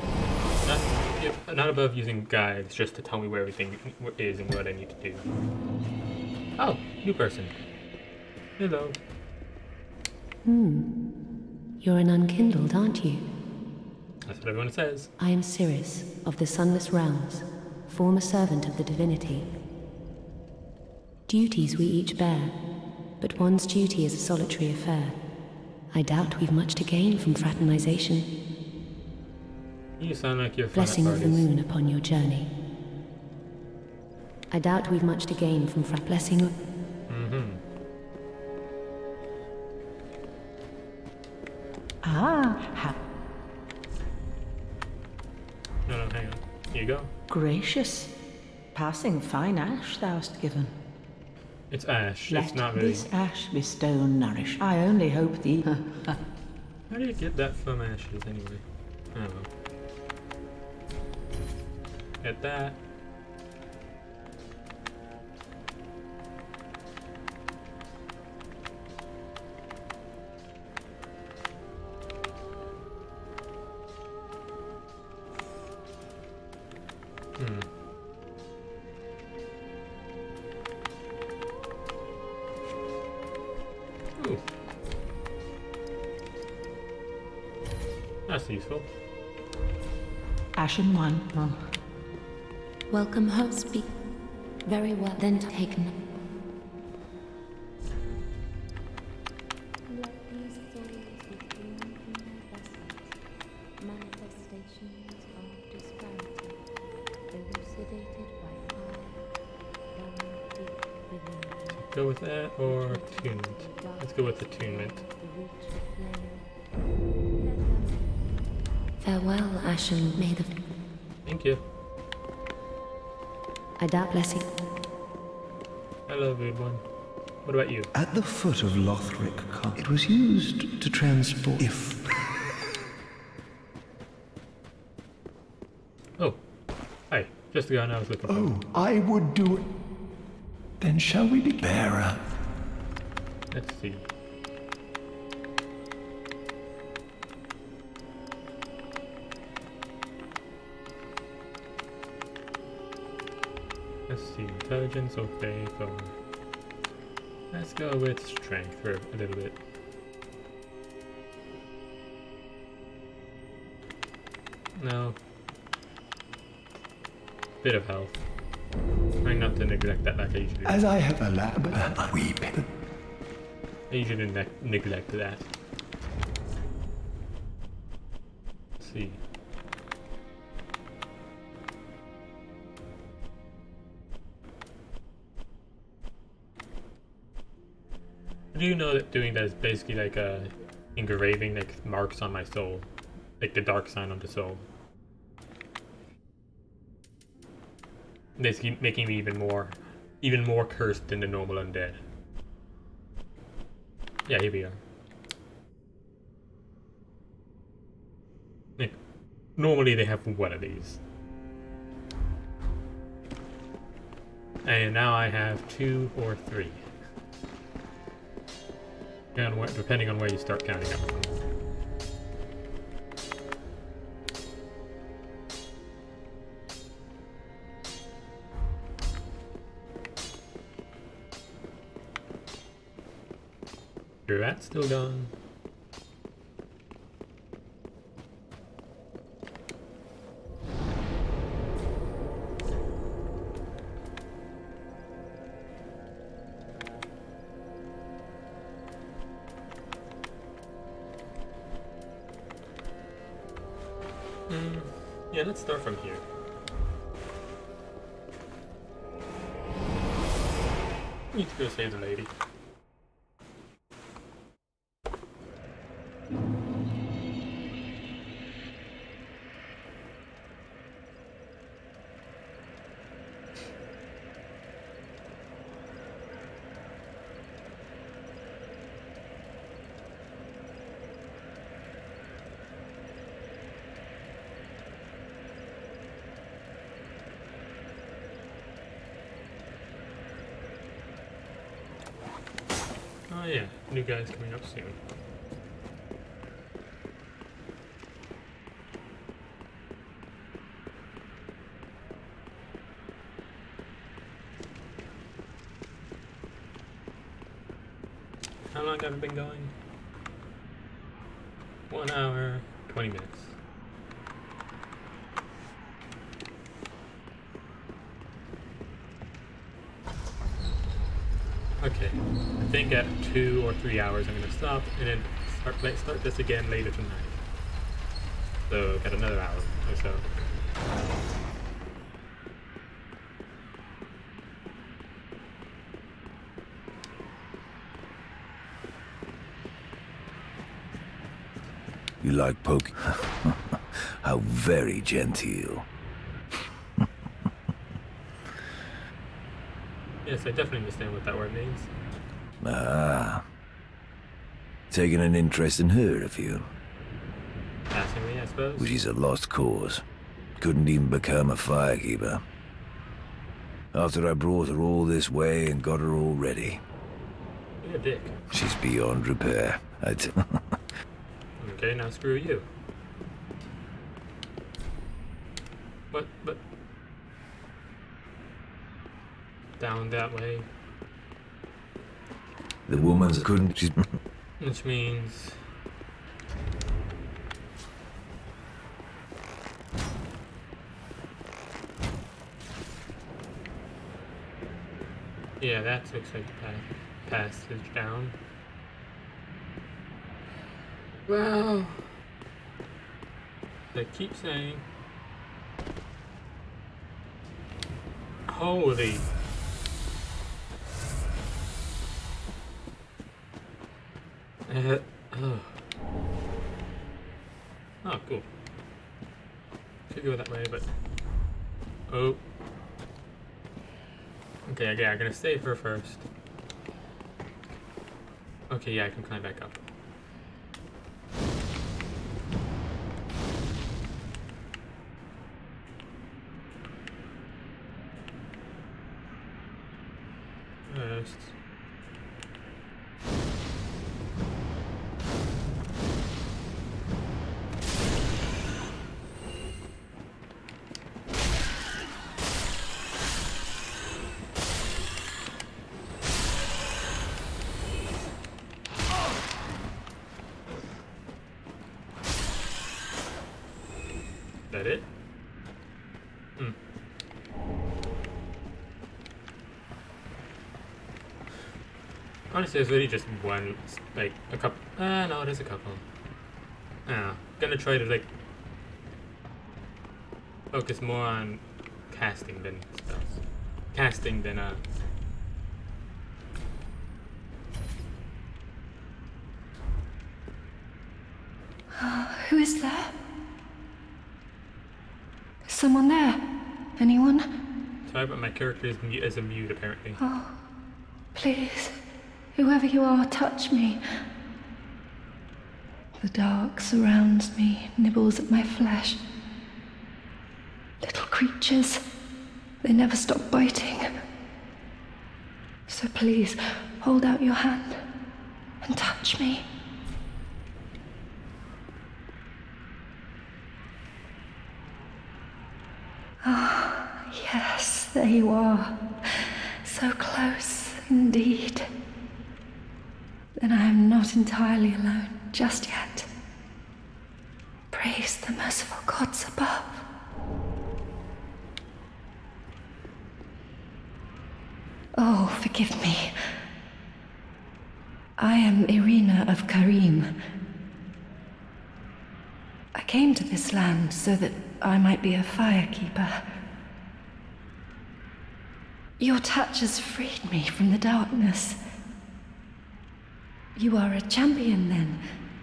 Not above using guides just to tell me where everything is and what I need to do. Oh, new person. Hello. You're an unkindled, aren't you? That's what everyone says. I am Cirrus, of the Sunless Realms, former servant of the divinity. Duties we each bear, but one's duty is a solitary affair. I doubt we've much to gain from fraternization. You sound like you're fun at Blessing of the parties. moon upon your journey. I doubt we've much to gain from blessing of... Mm-hmm. No, hang on. Here you go. Gracious. Passing fine ash thou'st given. It's ash. It's Let not really... this ash be stone nourished. I only hope thee... How do you get that from ashes, anyway? I don't know. Get that. Hmm. useful. Ashen one. Oh. Welcome home. Speak. Very well. Then taken. Let these souls return from their vessels, manifestations of disparity, elucidated by fire, buried deep within. Go with that or attunement? Let's go with attunement. Farewell, Ashen. May the... Thank you. I doubt blessing. Hello, good one. What about you? At the foot of Lothric, it was used to transport. If. Oh, hi. Just the guy I was looking for. Oh, I would do it. Then shall we be bearer? Let's see. Let's see, intelligence or faith or... Let's go with strength for a little bit. No. Bit of health. Trying not to neglect that like I usually do. As I have allowed, but I weep. I usually neglect that. Let's see. Do you know that doing that is basically like engraving like marks on my soul, like the dark sign on the soul, basically making me even more cursed than the normal undead. Yeah, here we are. Like, normally they have one of these, and now I have 2 or 3. Depending on where you start counting up from. Your rat's still gone. Yeah, let's start from here. Need to go save the lady. Oh yeah, new guy's coming up soon. How long have I been going? 1 hour, 20 minutes. Okay, I think at 2 or 3 hours I'm gonna stop and then start this again later tonight. So got another hour or so. You like poking? How very genteel. Yes, I definitely understand what that word means. Ah. Taking an interest in her, have you? Passingly, I suppose. Well, she's a lost cause. Couldn't even become a firekeeper. After I brought her all this way and got her all ready. You're a dick. She's beyond repair. Okay, now screw you. But... Down that way. The woman's couldn't... She's... Which means... Yeah, that looks like the passage down. Well, they keep saying, holy. Oh, cool. Could go that way, but oh. Okay, yeah, I'm gonna save her first. Okay, yeah, I can climb back up. First. That it? Honestly, there's really just one, like, a couple. No, there's a couple. Gonna try to, like, focus more on casting than spells. Casting than, Who is there? Is someone there? Anyone? Sorry, but my character is a mute, apparently. Oh, please. Whoever you are, touch me. The dark surrounds me, nibbles at my flesh. Little creatures, they never stop biting. So please, hold out your hand and touch me. Ah, yes, there you are. So close, indeed. Then I am not entirely alone just yet. Praise the merciful gods above. Oh, forgive me. I am Irina of Carim. I came to this land so that I might be a firekeeper. Your touch has freed me from the darkness. You are a champion, then?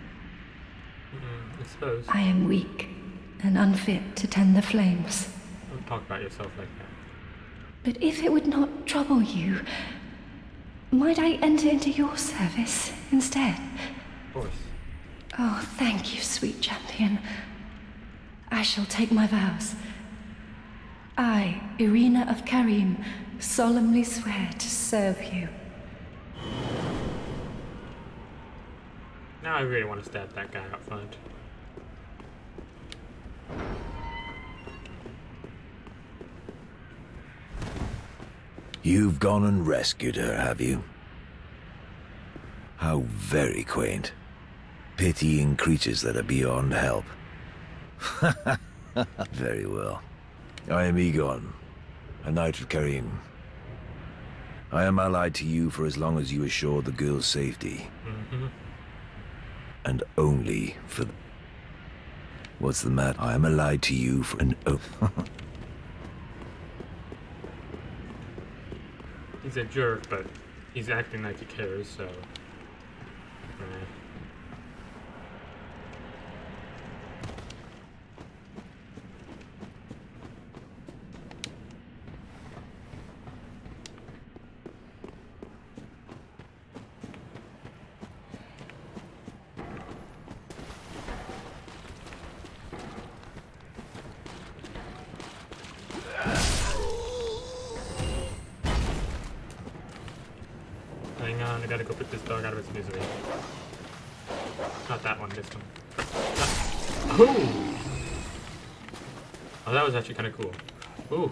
I suppose. I am weak and unfit to tend the flames. Don't talk about yourself like that. But if it would not trouble you, might I enter into your service instead? Of course. Oh, thank you, sweet champion. I shall take my vows. I, Irina of Carim, solemnly swear to serve you. Now I really want to stab that guy up front. You've gone and rescued her, have you? How very quaint. Pitying creatures that are beyond help. Very well. I am Egon, a knight of Carim. I am allied to you for as long as you assure the girl's safety. And only for... What's the matter? I am allied to you for an... He's a jerk, but he's acting like he cares, so... Hang on, I gotta go put this dog out of its misery. Not that one, this one. Oh! Oh, that was actually kind of cool. Ooh.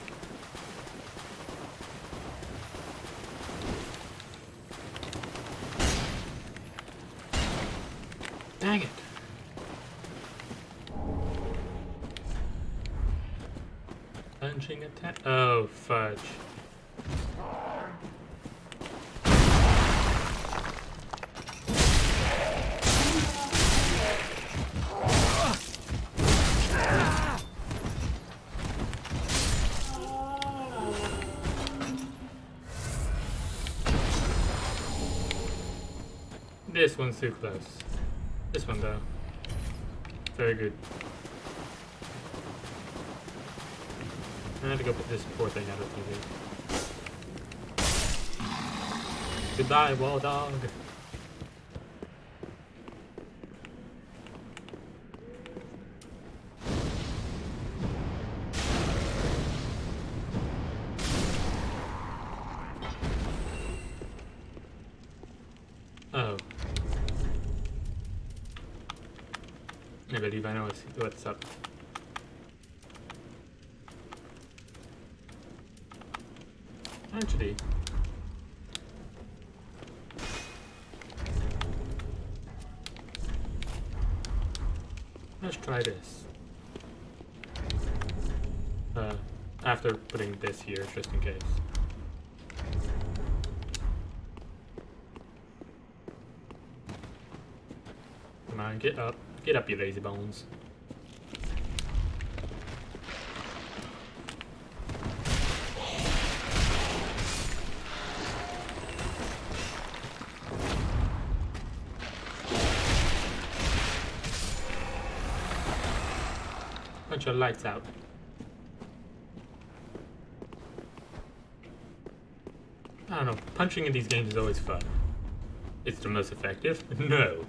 Dang it. Punching attack. Oh, fudge. This one's too close. This one though. Very good. I had to go put this poor thing out of TV. Goodbye, wall dog. Oh. I believe I know what's up. Actually, let's try this. After putting this here, just in case. Come on, get up, you lazy bones. Bunch of lights out. I don't know, punching in these games is always fun. It's the most effective? No.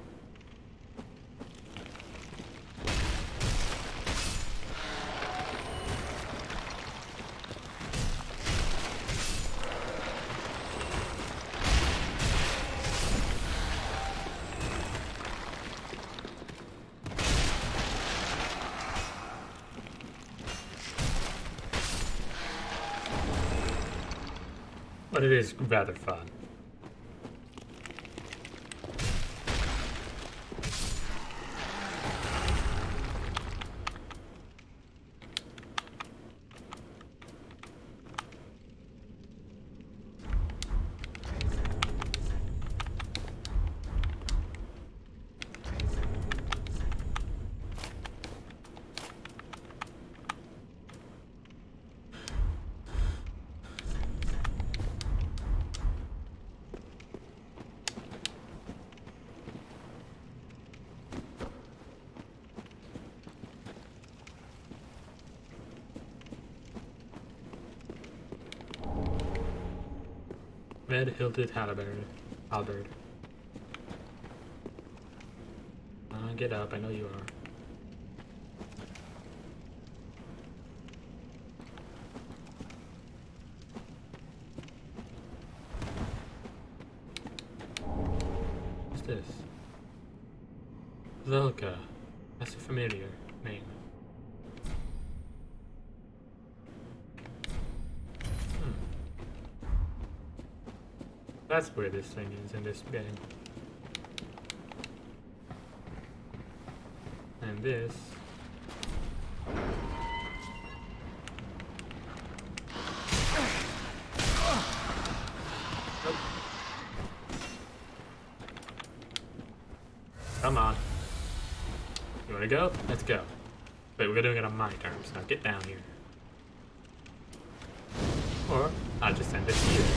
But it is rather fun. Red-hilted halberd. Get up, I know you are. What's this? Velka. That's a familiar name. That's where this thing is in this game. And this. Nope. Come on. You wanna go? Let's go. Wait, we're doing it on my terms. Now get down here. Or I'll just send it to you.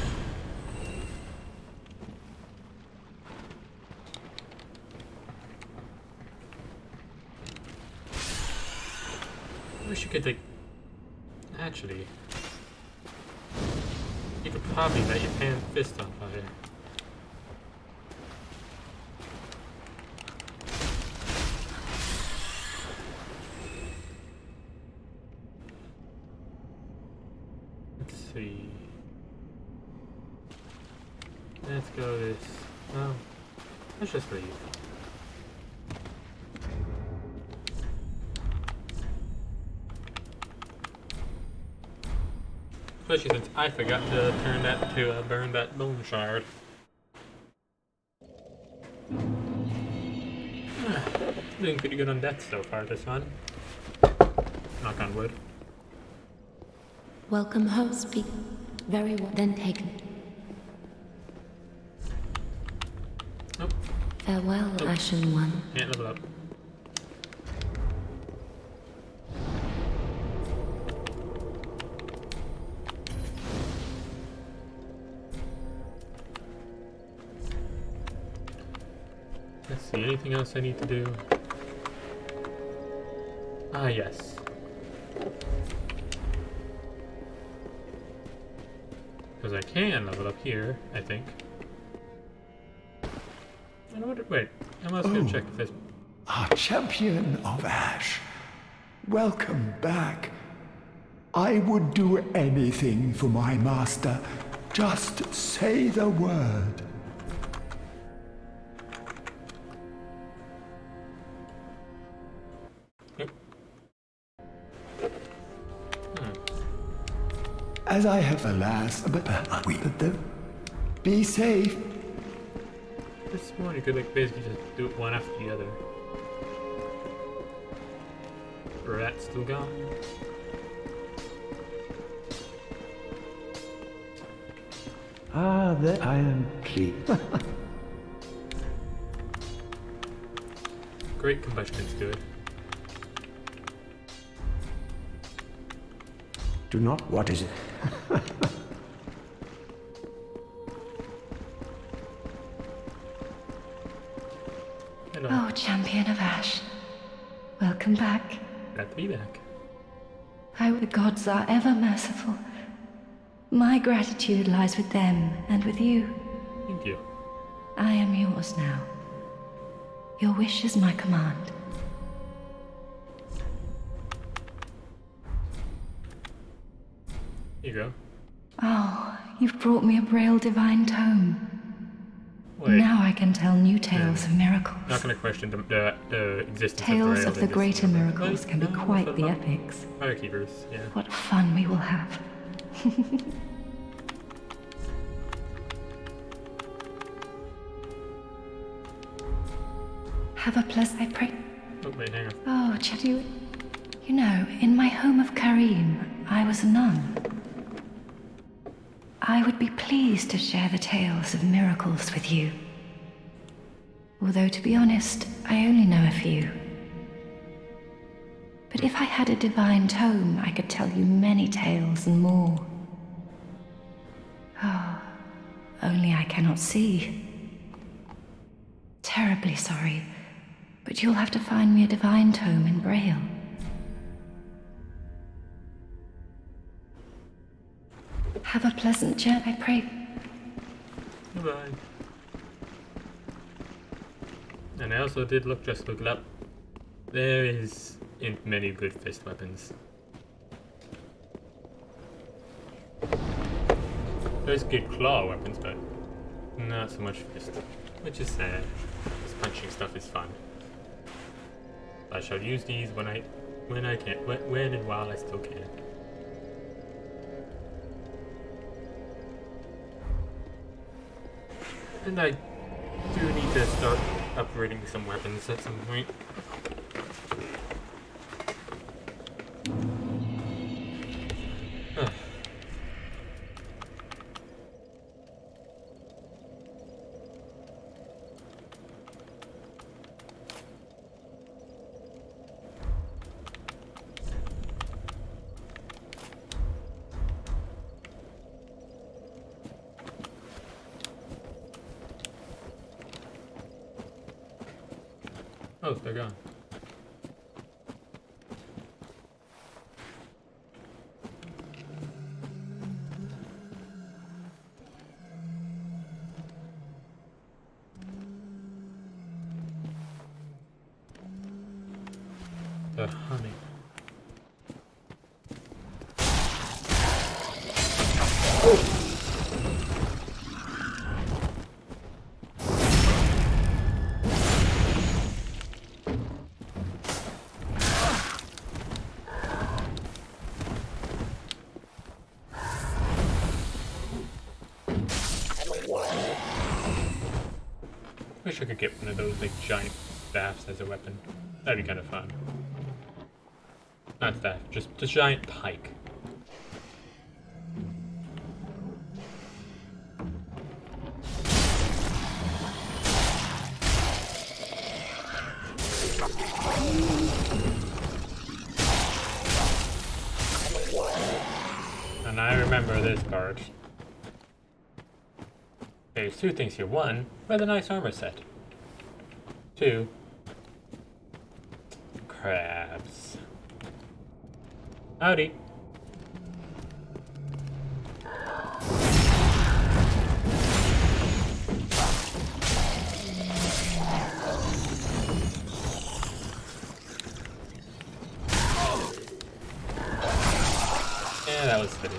I wish you could, like, actually, you could probably let your pan fist on fire. Let's see. Let's go this. Oh, let's just leave. Especially since I forgot to turn that to burn that bone shard. Doing pretty good on death so far this one. Knock on wood. Welcome home, speak. Very well. Then taken. Nope. Farewell, nope. Ashen One. Can't level up. Let's see, anything else I need to do? Ah, yes. Because I can level up here, I think. I wonder, wait, I must go check if there's... Our champion of Ash. Welcome back. I would do anything for my master. Just say the word. As I have alas, but be safe. This one you could like basically just do it one after the other. Rat's still gone. Ah, there I am pleased. Great combustion's good. Do not, what is it? Hello. Oh, champion of Ash. Welcome back. Glad to be back. The gods are ever merciful. My gratitude lies with them and with you. Thank you. I am yours now. Your wish is my command. Here you go. Oh, you've brought me a Braille divine tome. Wait. Now I can tell new tales of miracles. Not going to question the existence Tales of of the greater miracles can be quite the epics. Firekeepers, yeah. What fun we will have. Have a pleasant, I pray. Oh, wait, hang on. Oh, Chadu, you know, in my home of Karim, I was a nun. I would be pleased to share the tales of miracles with you. Although, to be honest, I only know a few. But if I had a divine tome, I could tell you many tales and more. Oh, only I cannot see. Terribly sorry, but you'll have to find me a divine tome in Braille. Have a pleasant journey, I pray. Goodbye. And I also did look it up. There is many good fist weapons. There's good claw weapons, but not so much fist, which is sad. This punching stuff is fun. I shall use these when I can, when and while I still can. And I do need to start upgrading some weapons at some point. Oh, they're gone. The honey. Wish I could get one of those like giant staffs as a weapon. That'd be kind of fun. Not staff, just a giant pike. And I remember this part. There's two things here. One, rather nice armor set. 2 crabs. Howdy. Yeah, that was fitting.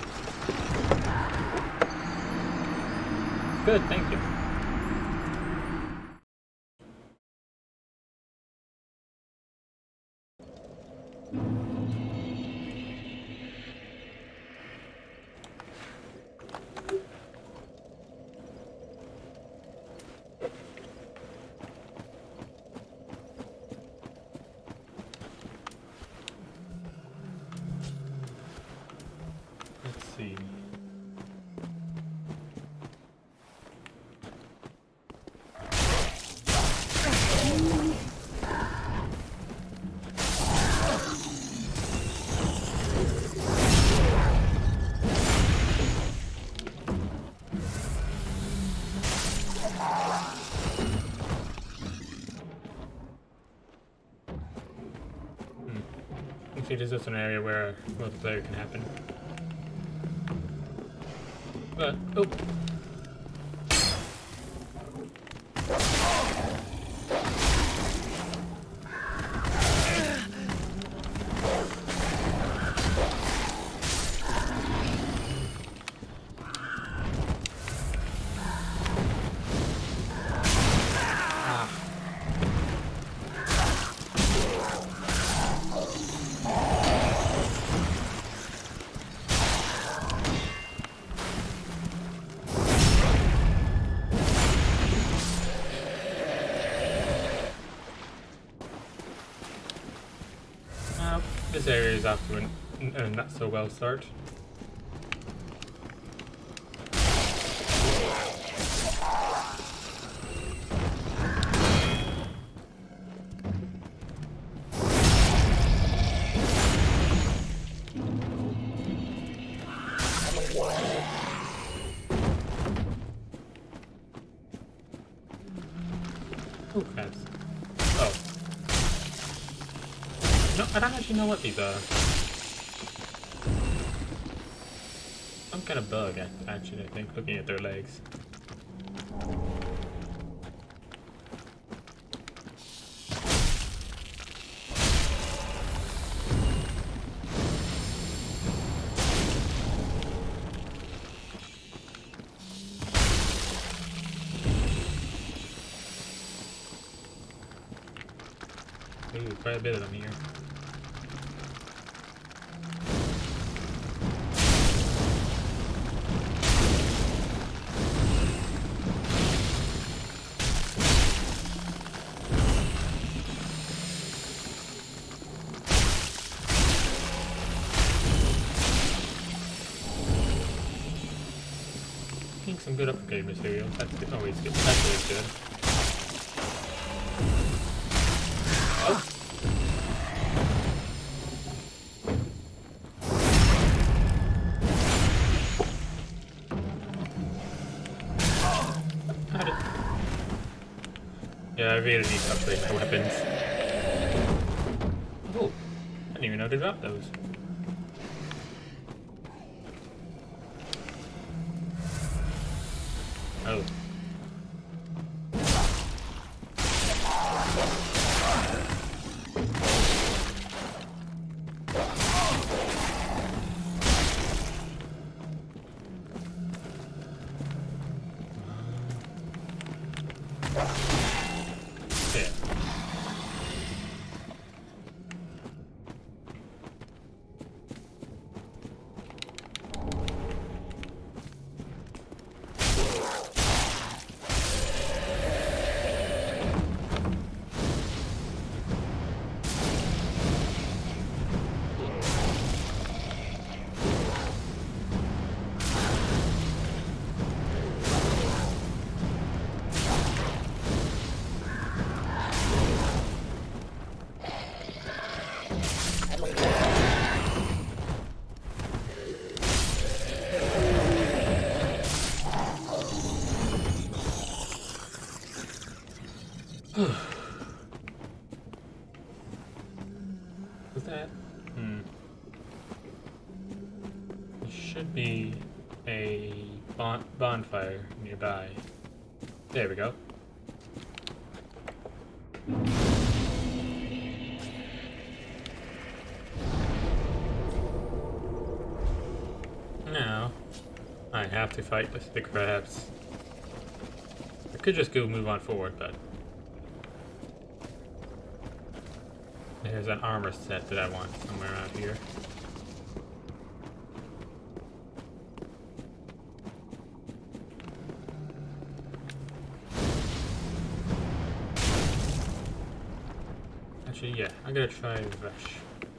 Good, thank you. Let's see. See, this is an area where multiplayer can happen. But, oh. This area is off to a not so well start. Oh, crabs. Oh. No, I don't actually know what these are. Some kind of bug, actually, I think, looking at their legs. Ooh, quite a bit of them here. Getting some good upgrade materials. That's good. Always good. That's always good. Oh. Yeah, I really need to upgrade my weapons. Oh, I didn't even know to drop those. Oh. Yeah. a bonfire nearby. There we go. Now, I have to fight the crabs. I could just go move on forward, but there's an armor set that I want somewhere around here. Actually, yeah, I'm gonna try Vesh.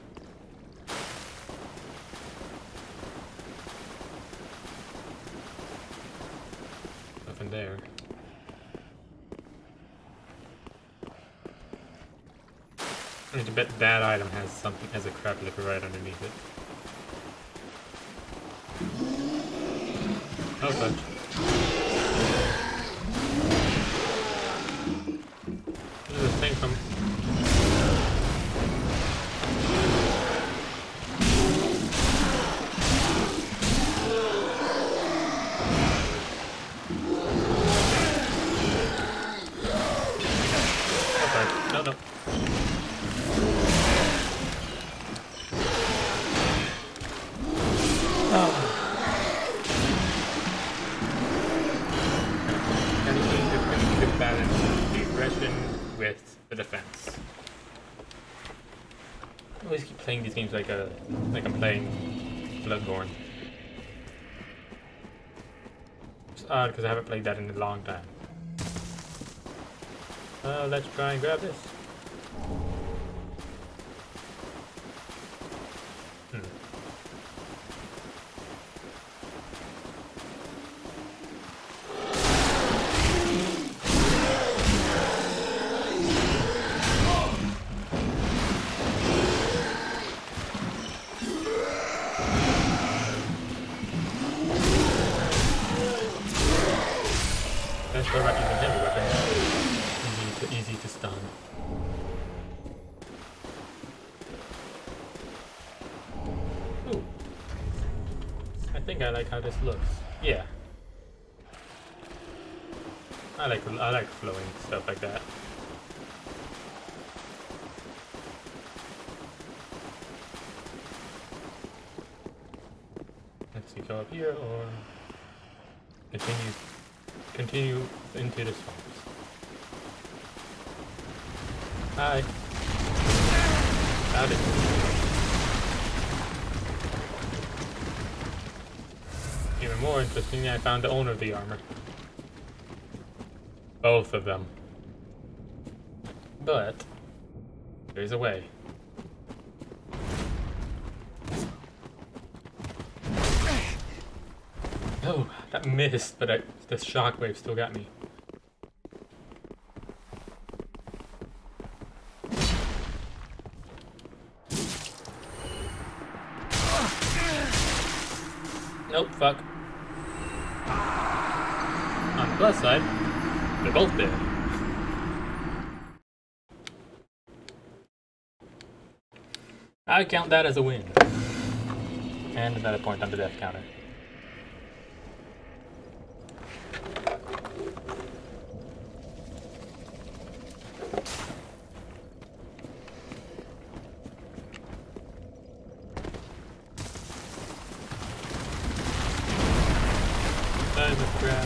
Nothing there. I need to bet that item has something, has a crab liquor right underneath it. Okay. This is a thing from... Okay, no. With the defense. I always keep playing these games like I'm playing Bloodborne. It's odd because I haven't played that in a long time. Let's try and grab this. That's where I'm using heavy weapons. Easy to stun. Ooh. I think I like how this looks. Yeah. I like flowing stuff like that. Let's see, go up here or continue into the swamps. Hi. Howdy. Even more interesting, I found the owner of the armor. Both of them. But there's a way. Oh, that missed, but the shockwave still got me. Nope, fuck. On the plus side, they're both dead. I count that as a win. And another point on the death counter. Grab.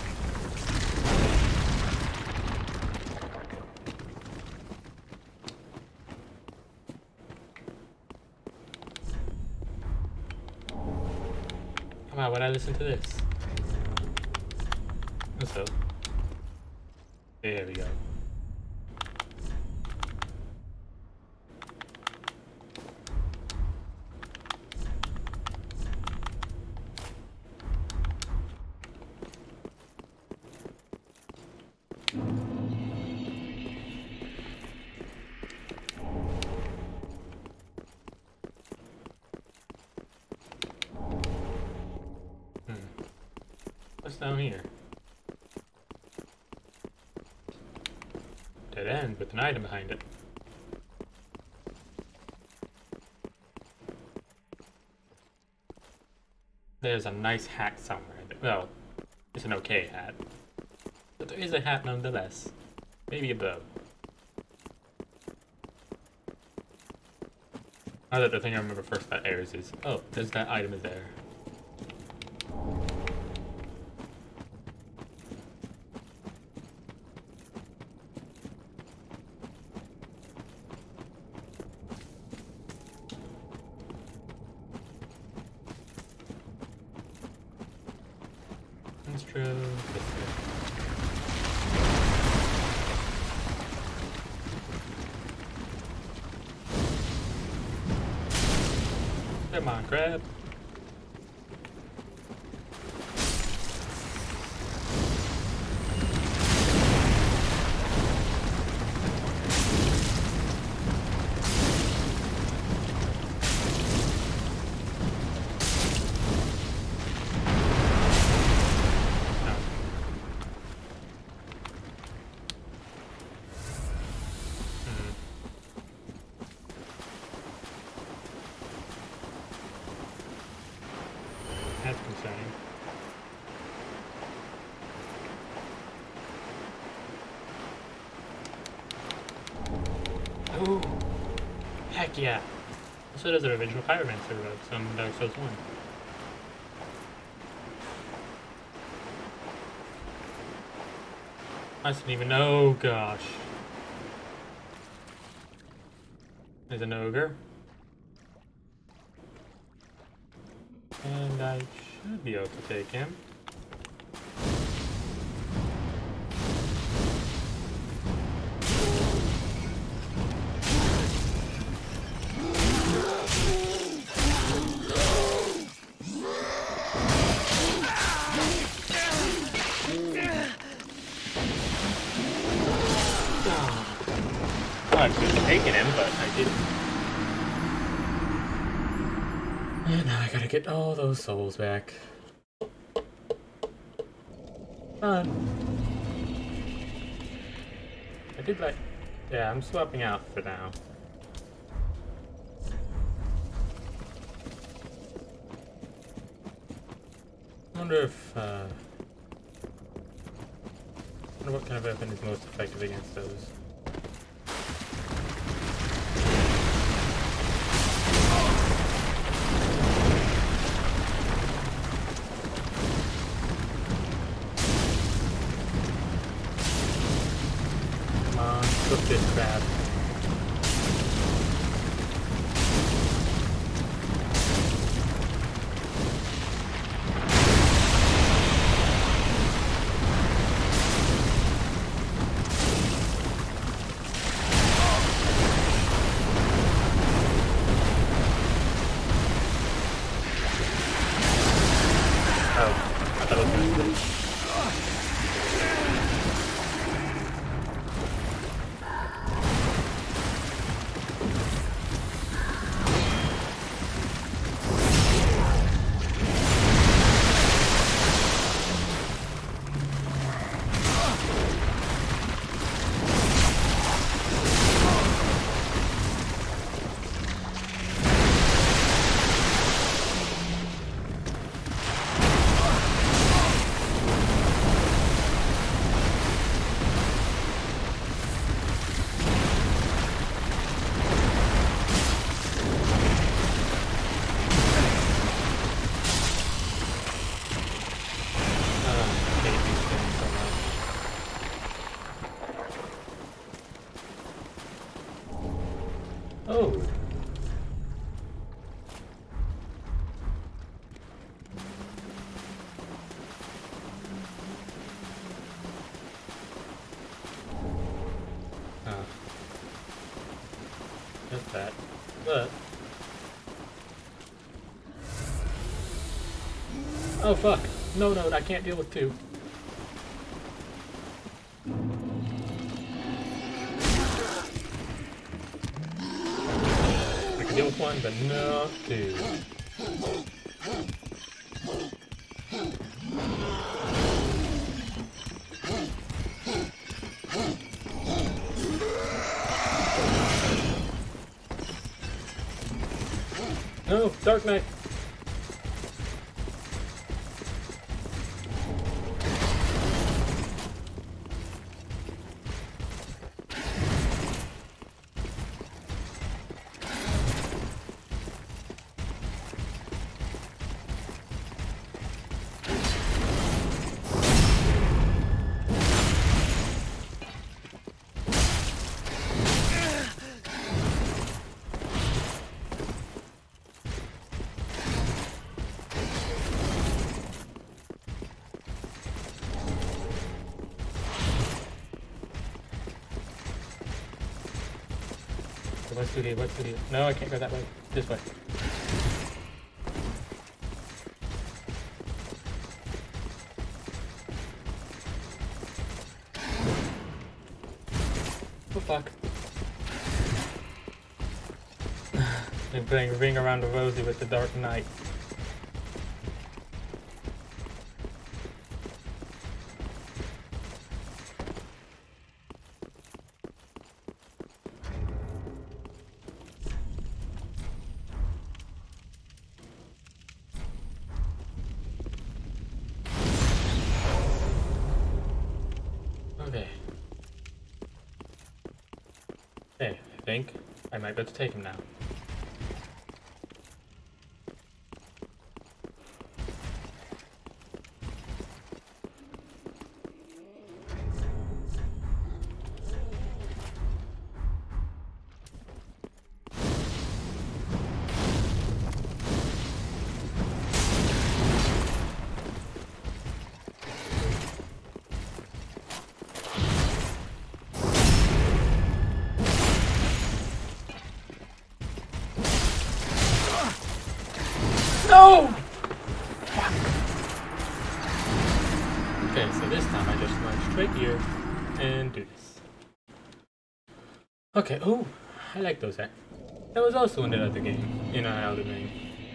Come on, would I listen to this? What's up? There we go. What's down here? Dead end with an item behind it. there's a nice hat somewhere. Well, it's an okay hat. But there is a hat nonetheless. Maybe a bow. Now that the thing I remember first about Ares is, oh, there's that item is there. That's true. Come on, crab. That's concerning. Oh, heck yeah! So does the original Pyromancer rogue from Dark Souls 1. I didn't even know. Oh gosh. There's an ogre. And I should be able to take him. I could have taken him, but I didn't. And now I gotta get all those souls back. I did like... Yeah, I'm swapping out for now. I wonder if, I wonder what kind of weapon is most effective against those. Cook this crab. Oh, I thought it was gonna do. Oh. That's that. But... Oh fuck! No, I can't deal with two. I can deal with one, but not two. No, Dark Knight! what's through here? What's through here? No, I can't go that way. This way. Oh fuck. Been playing Ring Around the Rosie with the Dark Knight. Okay. Okay, I think I might be able to take him now. No! Fuck. Okay, so this time I just run straight here and do this. Okay, oh, I like those acts. That was also in the other game, in Elden Ring.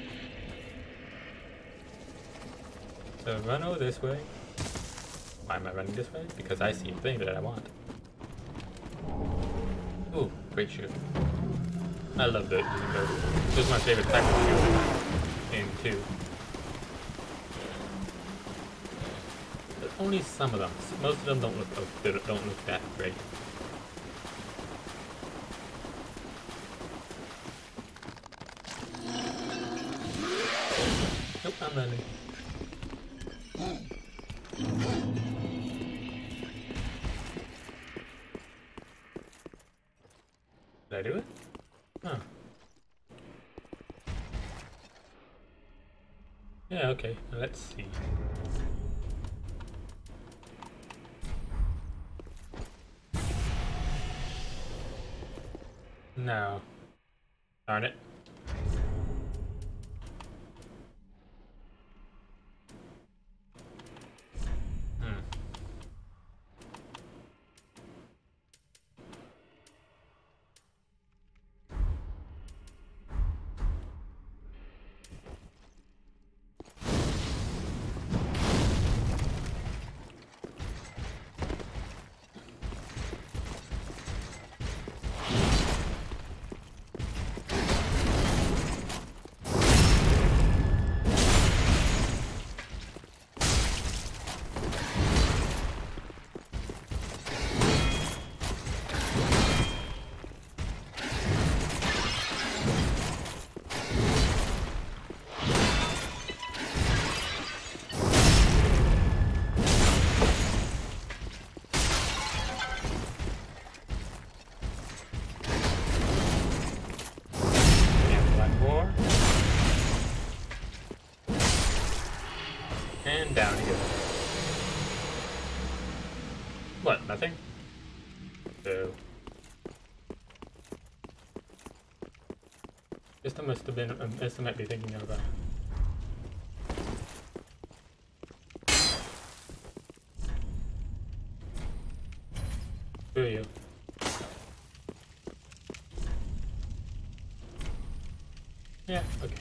So run over this way. Why am I running this way? Because I see a thing that I want. Ooh, great shield. I love those. This is my favorite type of shield. Game too. But only some of them. Most of them don't look that great. Nope, I'm running. Did I do it? Huh. Yeah, okay, let's see. No. Darn it. And down he goes. What, nothing? So. This must have been, this might be thinking of who are you? Yeah, okay.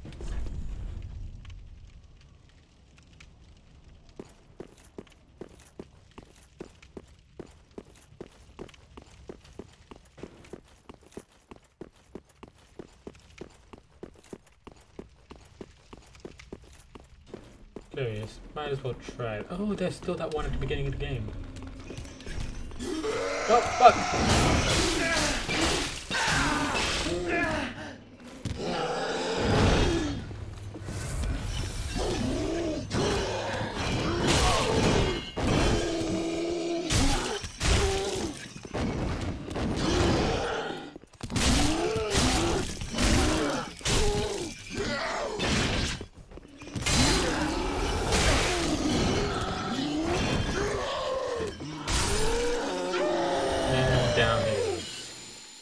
Curious. Might as well try it. Oh, there's still that one at the beginning of the game. Oh, fuck! Down here.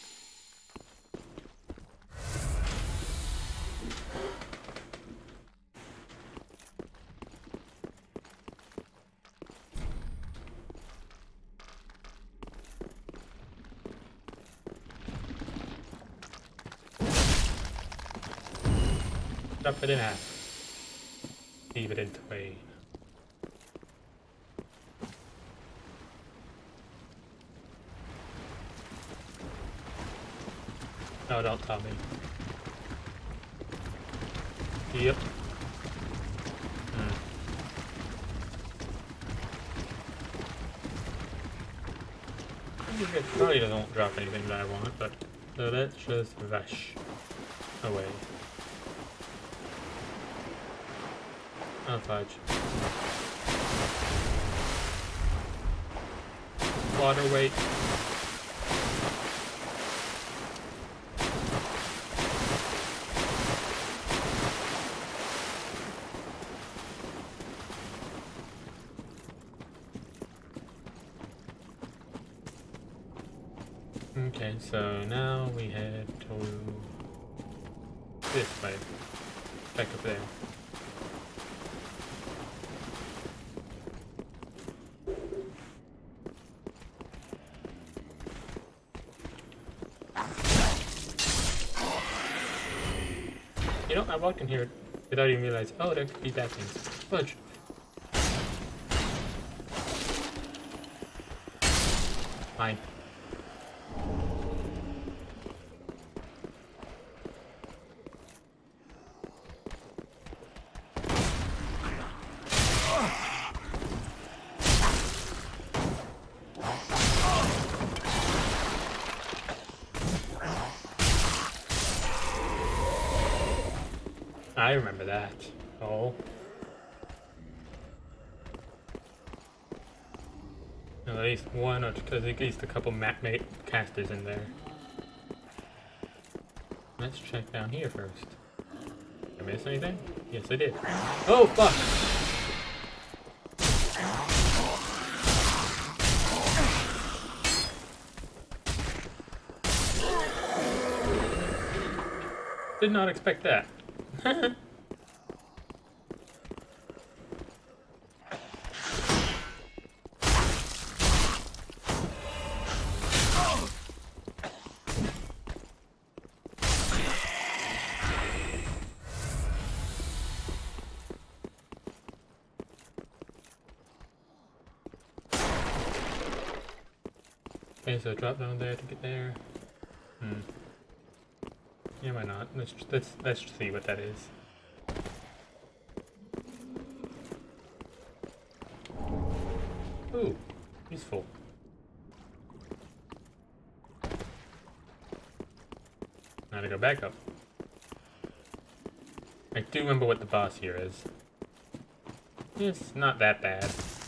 Drop it in half. Leave it in twain. No, don't tell me. Yep. It probably doesn't drop anything that I want, but so let's just rush away. Oh fudge. Water weight. Okay, so now we head to this way. Back up there. You know, I walked in here without even realizing, oh, there could be bad things. Fudge. Fine. I remember that. Oh. At least one, or at least a couple mate casters in there. Let's check down here first. Did I miss anything? Yes, I did. Oh, fuck! Did not expect that. Okay, so drop down there to get there. Yeah, why not? Let's see what that is. Ooh, useful. Now to go back up. I do remember what the boss here is. It's not that bad.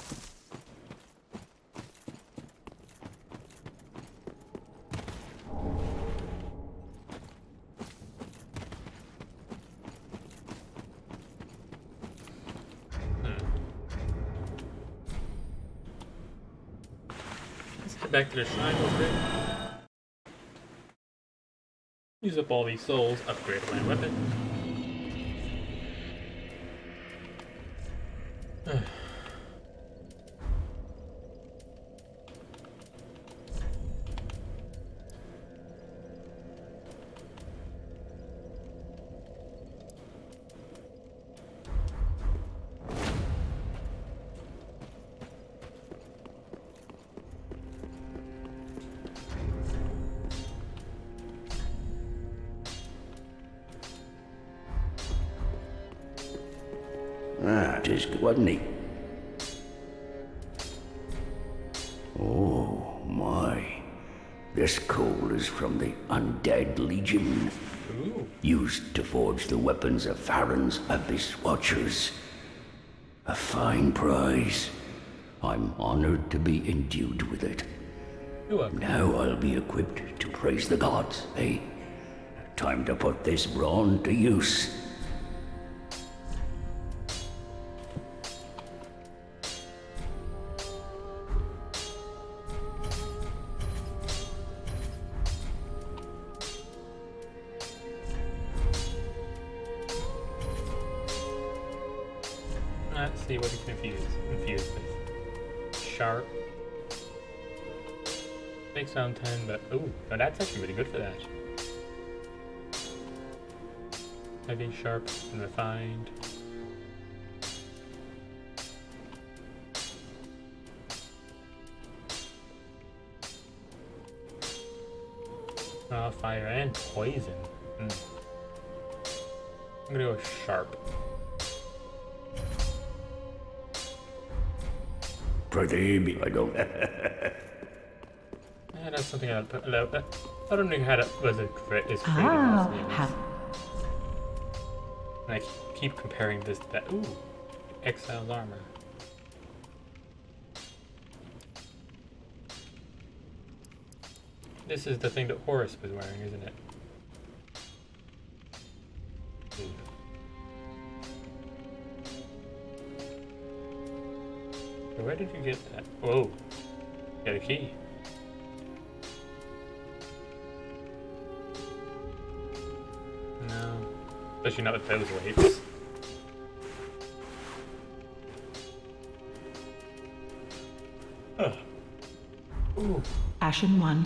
Back to the shrine over there. Use up all these souls, upgrade my weapon. Ah, 'tis good, wasn't he? Oh, my. This coal is from the Undead Legion. Ooh. Used to forge the weapons of Farron's Abyss Watchers. A fine prize. I'm honored to be endued with it. You're welcome. Now I'll be equipped to praise the gods, eh? Time to put this brawn to use. Let's see what we can infuse with. Sharp. Big sound 10, but ooh, no, that's actually really good for that. Heavy, sharp, and refined. Fire and poison. I'm gonna go sharp. Pretty, I don't. Yeah, that's something I don't know how to was a crit is creating this. And I keep comparing this to that. Ooh, Exile's armor. This is the thing that Horus was wearing, isn't it? Ooh. Where did you get that? Whoa, got a key. No, especially not with those weights. Ooh. Ashen one.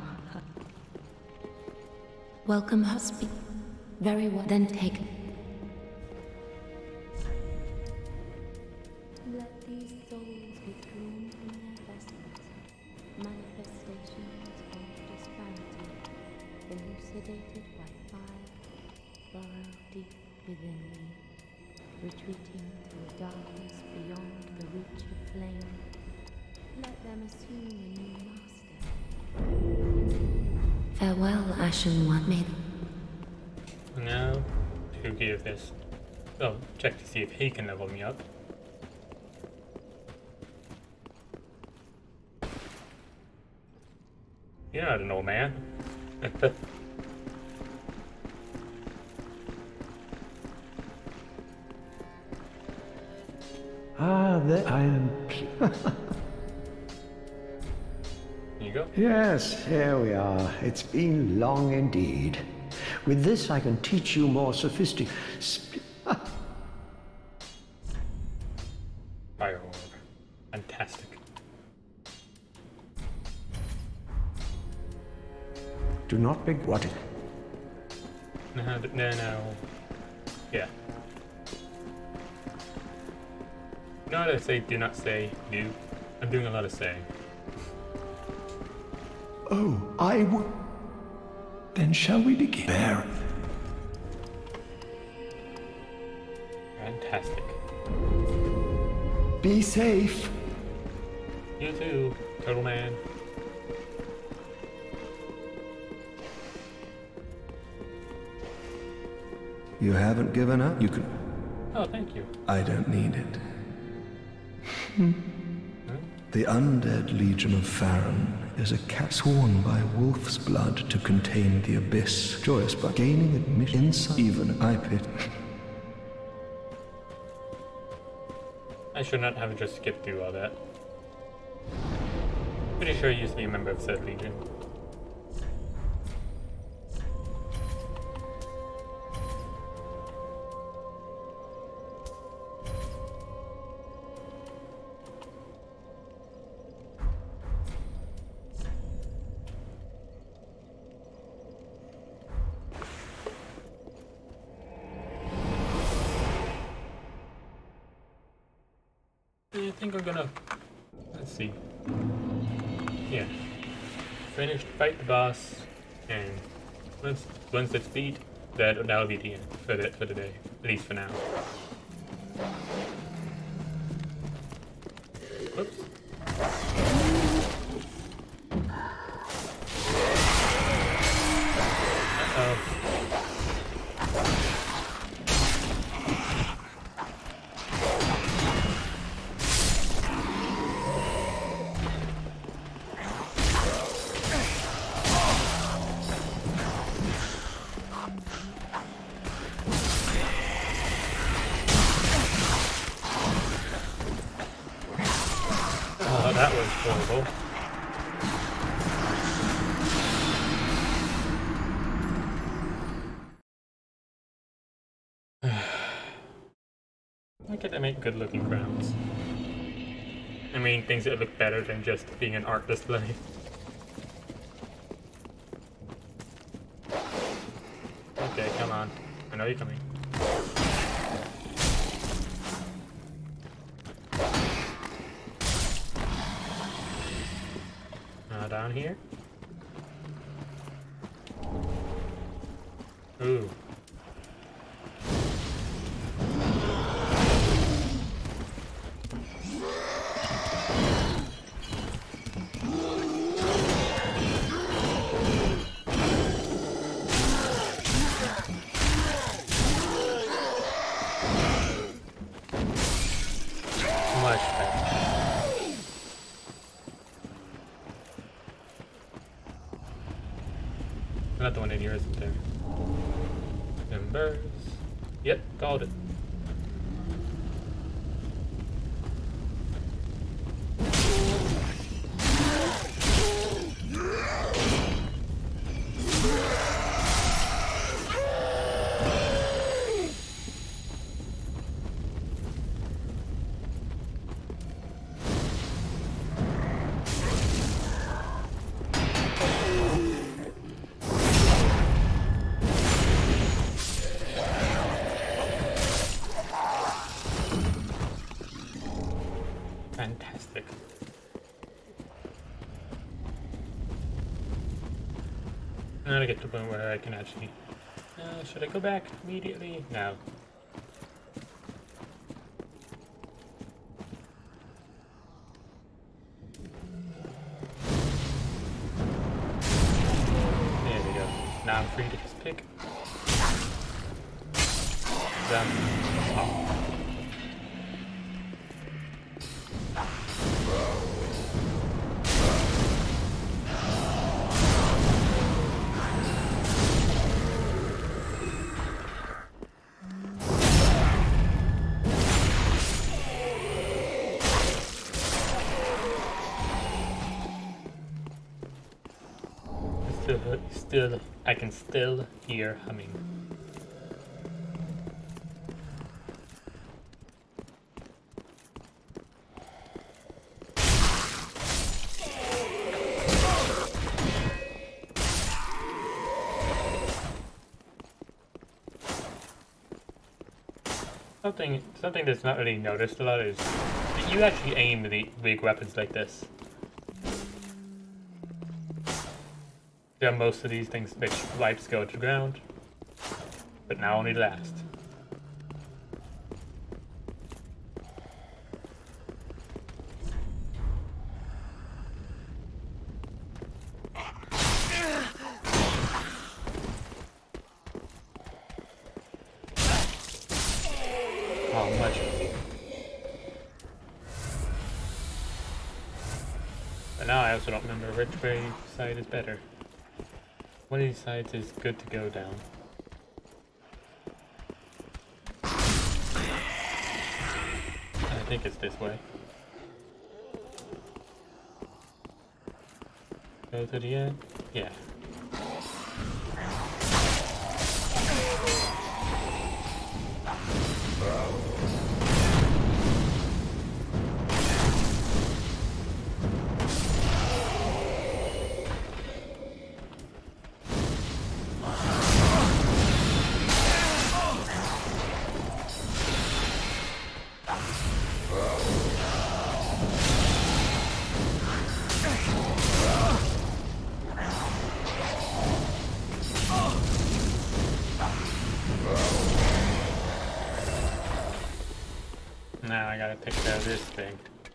Welcome, husband. Very well. Then take. Let these souls be groomed in their vessels, manifestations of disparity, elucidated by fire, burrow deep within me, retreating to a darkness beyond the reach of flame. Let them assume a new master. Farewell, Ashen One. May Now, to give this. Oh, check to see if he can level me up. You're not an old man. There I am. Here you go. Yes, here we are. It's been long indeed. With this, I can teach you more sophisticated. Fire orb. Fantastic. Do not big what it. No. Yeah. You know what I say? Do not say. Do. I'm doing a lot of saying. Oh, I would. Then shall we begin? There. Fantastic. Be safe. You too, Turtle Man. You haven't given up? You can. Oh, thank you. I don't need it. The undead Legion of Farron is a cat sworn by wolf's blood to contain the abyss. Joyous, but gaining admission inside even I pit. I should not have just skipped through all that. Pretty sure you used to be a member of said Legion. I think we're gonna, let's see, yeah, finish, fight the boss, and once it's beat, that'll be the end for the day, at least for now. Whoops. Oh, that was horrible. Why can't I make good looking crowns? I mean, things that look better than just being an art display. Okay, come on. I know you're coming. down here. Ooh. Much better. Another one in here, isn't there? Embers. Yep, called it. Fantastic. Now to get to the point where I can actually... should I go back immediately? No. There we go. Now I'm free to just pick. Them off. I can still hear humming. Something that's not really noticed a lot is that you actually aim the big weapons like this. Yeah, most of these things, which wipes go to the ground, but now only last. Oh, much. But now I also don't remember which way side is better. One of these sides is good to go down. I think it's this way. Go to the end? Yeah. Now I gotta take care of this thing.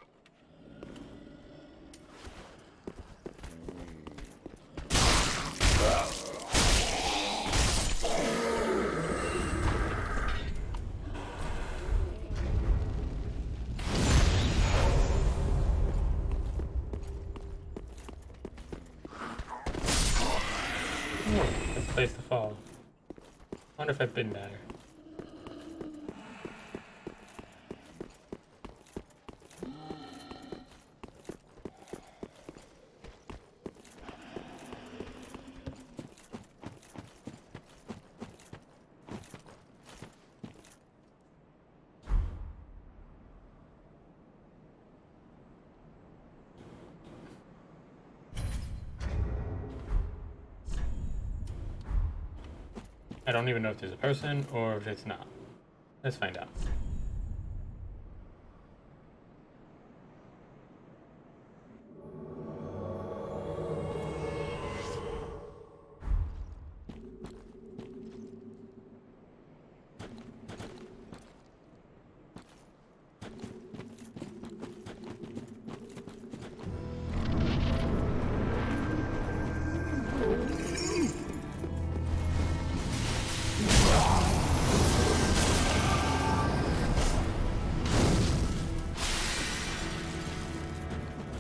Ooh, good place to fall. Wonder if I've been there. I don't even know if there's a person or if it's not. Let's find out.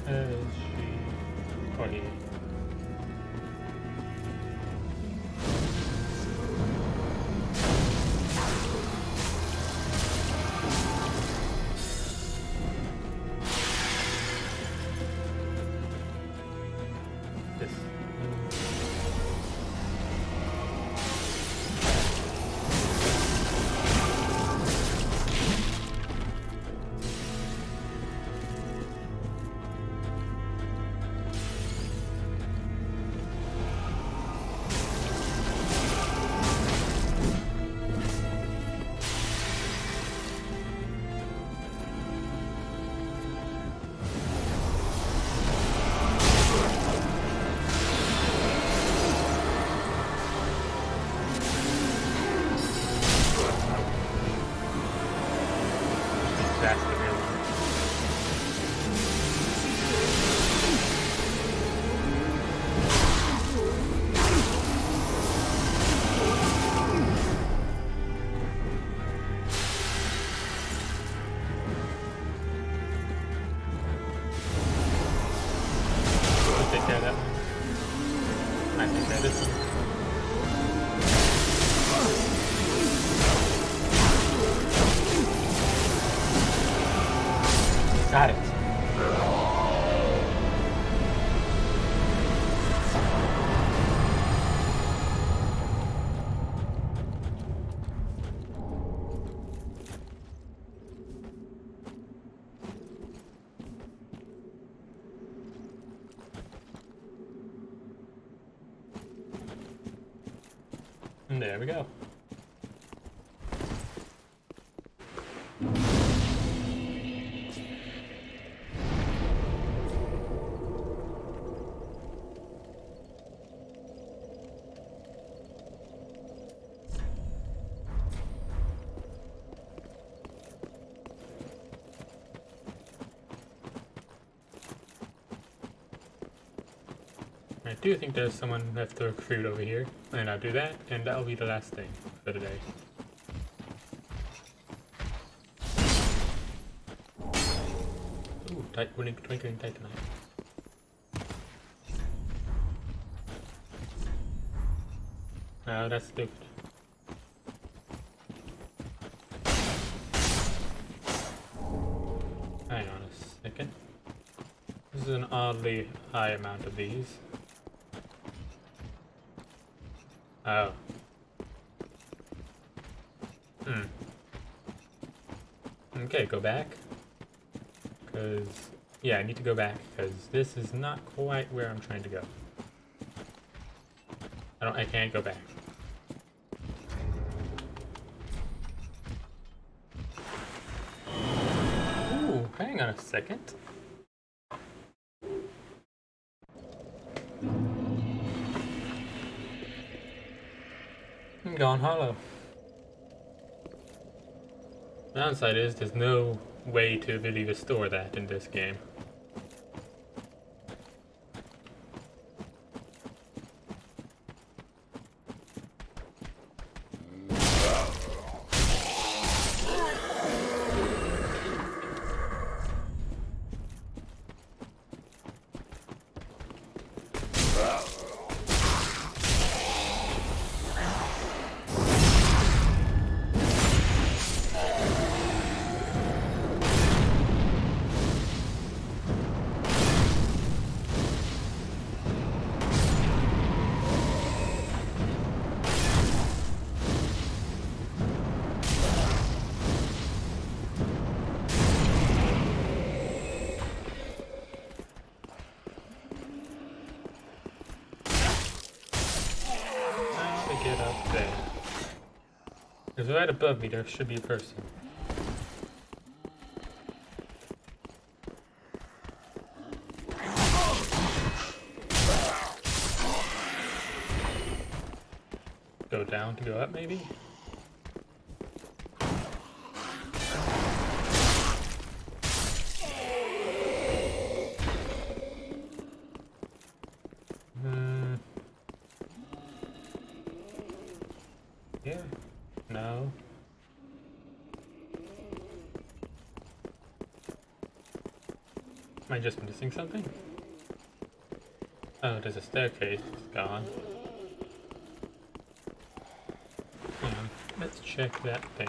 Oh, here. That's the real one. I'll take care of that one. I take care of this one. Got it. And there we go. I do think there's someone left to recruit over here, and I'll do that, and that'll be the last thing for today. Ooh, Twinkling Titanite. No, that's stupid. Hang on a second. This is an oddly high amount of these. Oh. Okay, go back. Cause, yeah, I need to go back, because this is not quite where I'm trying to go. I can't go back. Ooh, hang on a second. I'm gone hollow. The downside is there's no way to really restore that in this game. Get up there. Because right above me there should be a person. Go down to go up, maybe? Yeah. No. Am I just missing something? Oh, there's a staircase. It's gone. Let's check that thing.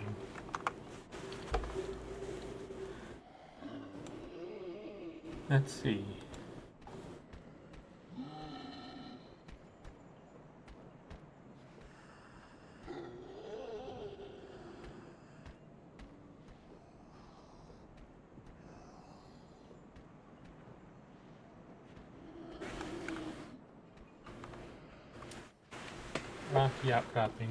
Let's see. Rocky outcropping.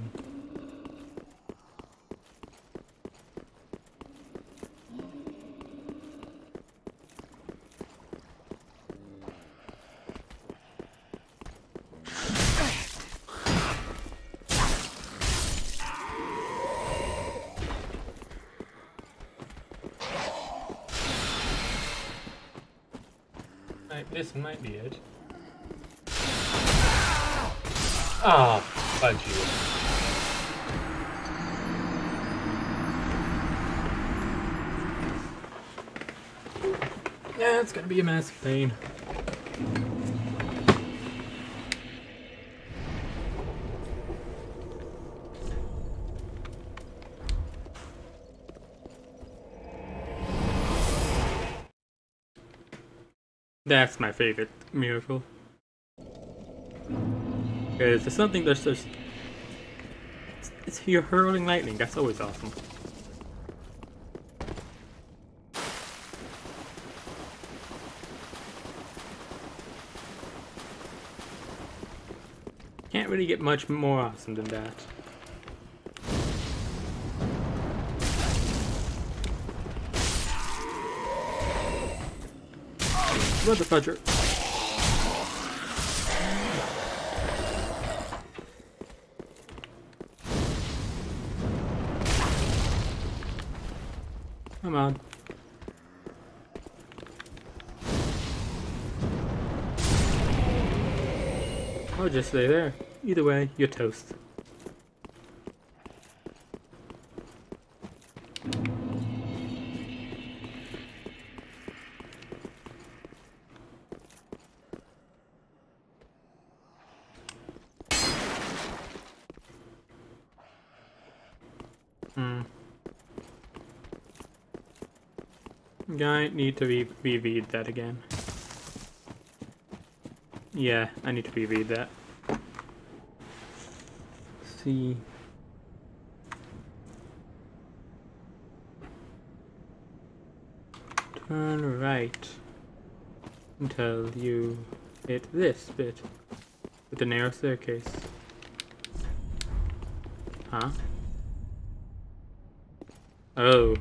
Right, this might be it. Ah, fudge you. Yeah, it's gonna be a massive pain. That's my favorite miracle. Because there's something that's just... It's you're hurling lightning, that's always awesome. Can't really get much more awesome than that. What the fudger? Come on. I'll just stay there. Either way, you're toast. I need to reread that again. Yeah, I need to reread that. See. Turn right until you hit this bit with the narrow staircase. Huh? Oh.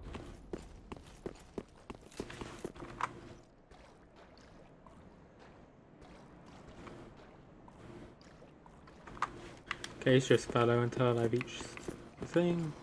Okay, just follow until I reach the thing.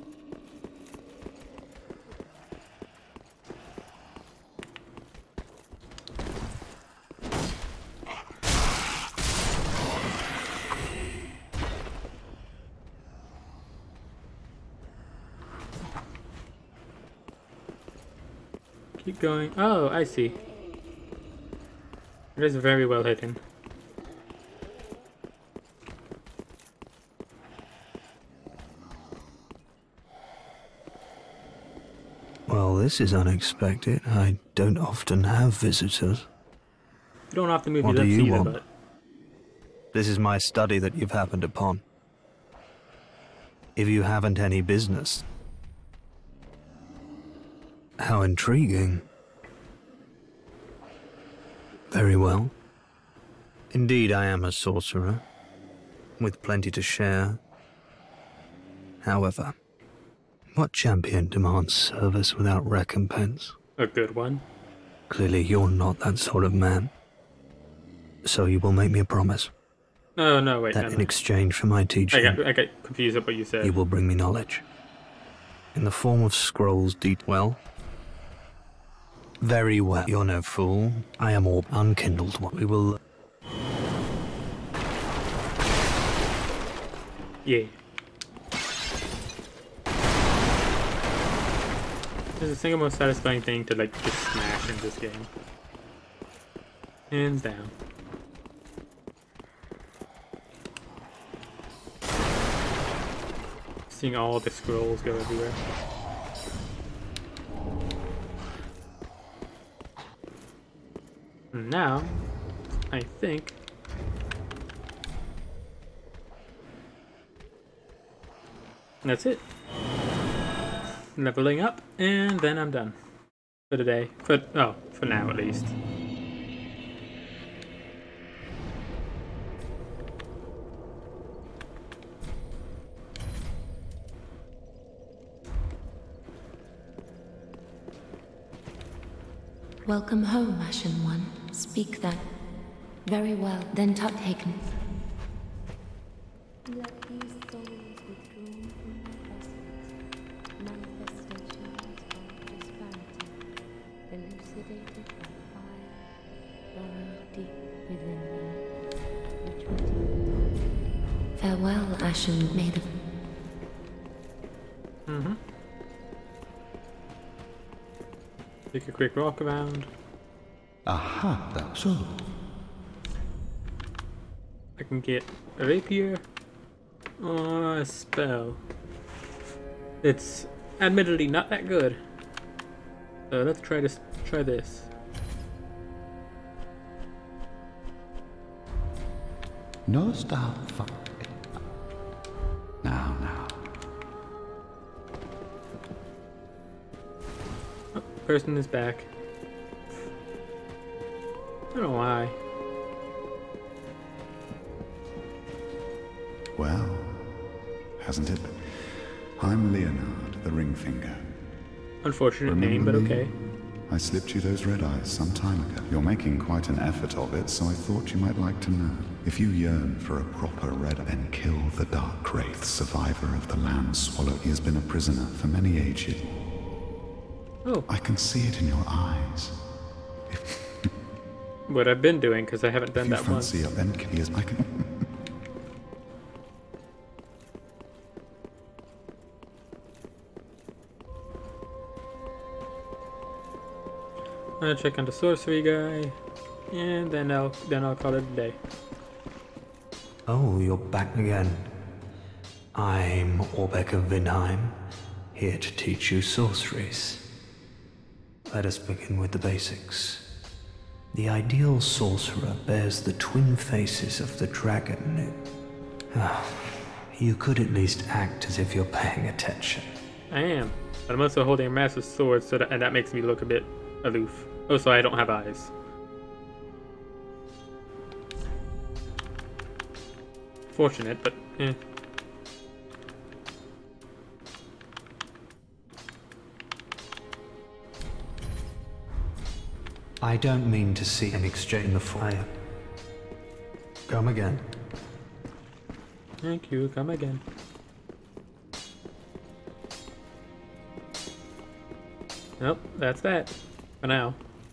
Keep going. Oh, I see. It is very well hidden. Well, this is unexpected. I don't often have visitors. You don't often move What your do lips you either, want? but... This is my study that you've happened upon. If you haven't any business... How intriguing. Very well. Indeed, I am a sorcerer, with plenty to share. However, what champion demands service without recompense? A good one. Clearly, you're not that sort of man. So you will make me a promise. No, no, wait. That no, in exchange for my teaching, I got confused at what you said. you will bring me knowledge. In the form of scrolls well? Very well. You're no fool. I am all unkindled one. We will... Yeah. is the single most satisfying thing to like just smash in this game. Hands down. Seeing all the scrolls go everywhere. And now, I think that's it. Leveling up, and then I'm done for today. For now at least. Welcome home, Ashen One. Speak then. Very well, then Tuthaken. Let these souls withdrawn from their vessels, manifestations of disparity, elucidated by fire, burrow deep within me, retreating. Farewell, Ashen Maiden. Take a quick walk around. Aha, that's so. I can get a rapier or a spell. It's admittedly not that good. So let's try this. Try this. No stop. Now. Oh, person is back. I don't know why. Well, hasn't it? I'm Leonard, the Ringfinger. Unfortunate name, but okay. I slipped you those red eyes some time ago. You're making quite an effort of it, so I thought you might like to know. If you yearn for a proper red, then kill the Dark Wraith, survivor of the Land Swallow. He has been a prisoner for many ages. Oh. I can see it in your eyes. What I've been doing, because I haven't done that once. If you fancy it, then he is my... I'm gonna check on the sorcery guy, and then I'll call it a day. Oh, you're back again. I'm Orbeck of Vinheim, here to teach you sorceries. Let us begin with the basics. The ideal sorcerer bears the twin faces of the dragon. You could at least act as if you're paying attention. I am, but I'm also holding a massive sword, and that makes me look a bit aloof. Oh, so I don't have eyes. Fortunate, but eh. I don't mean to see an exchange in the fire. Come again. Thank you, come again. Nope, that's that. For now.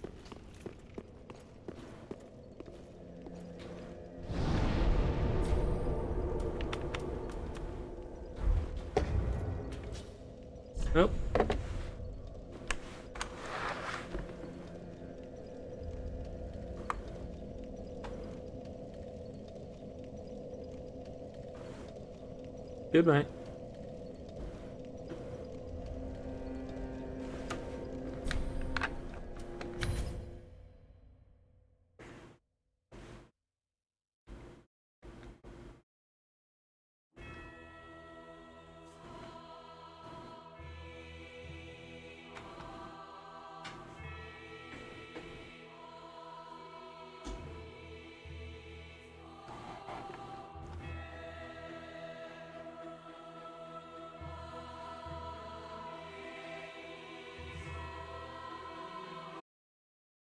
Nope. Good night.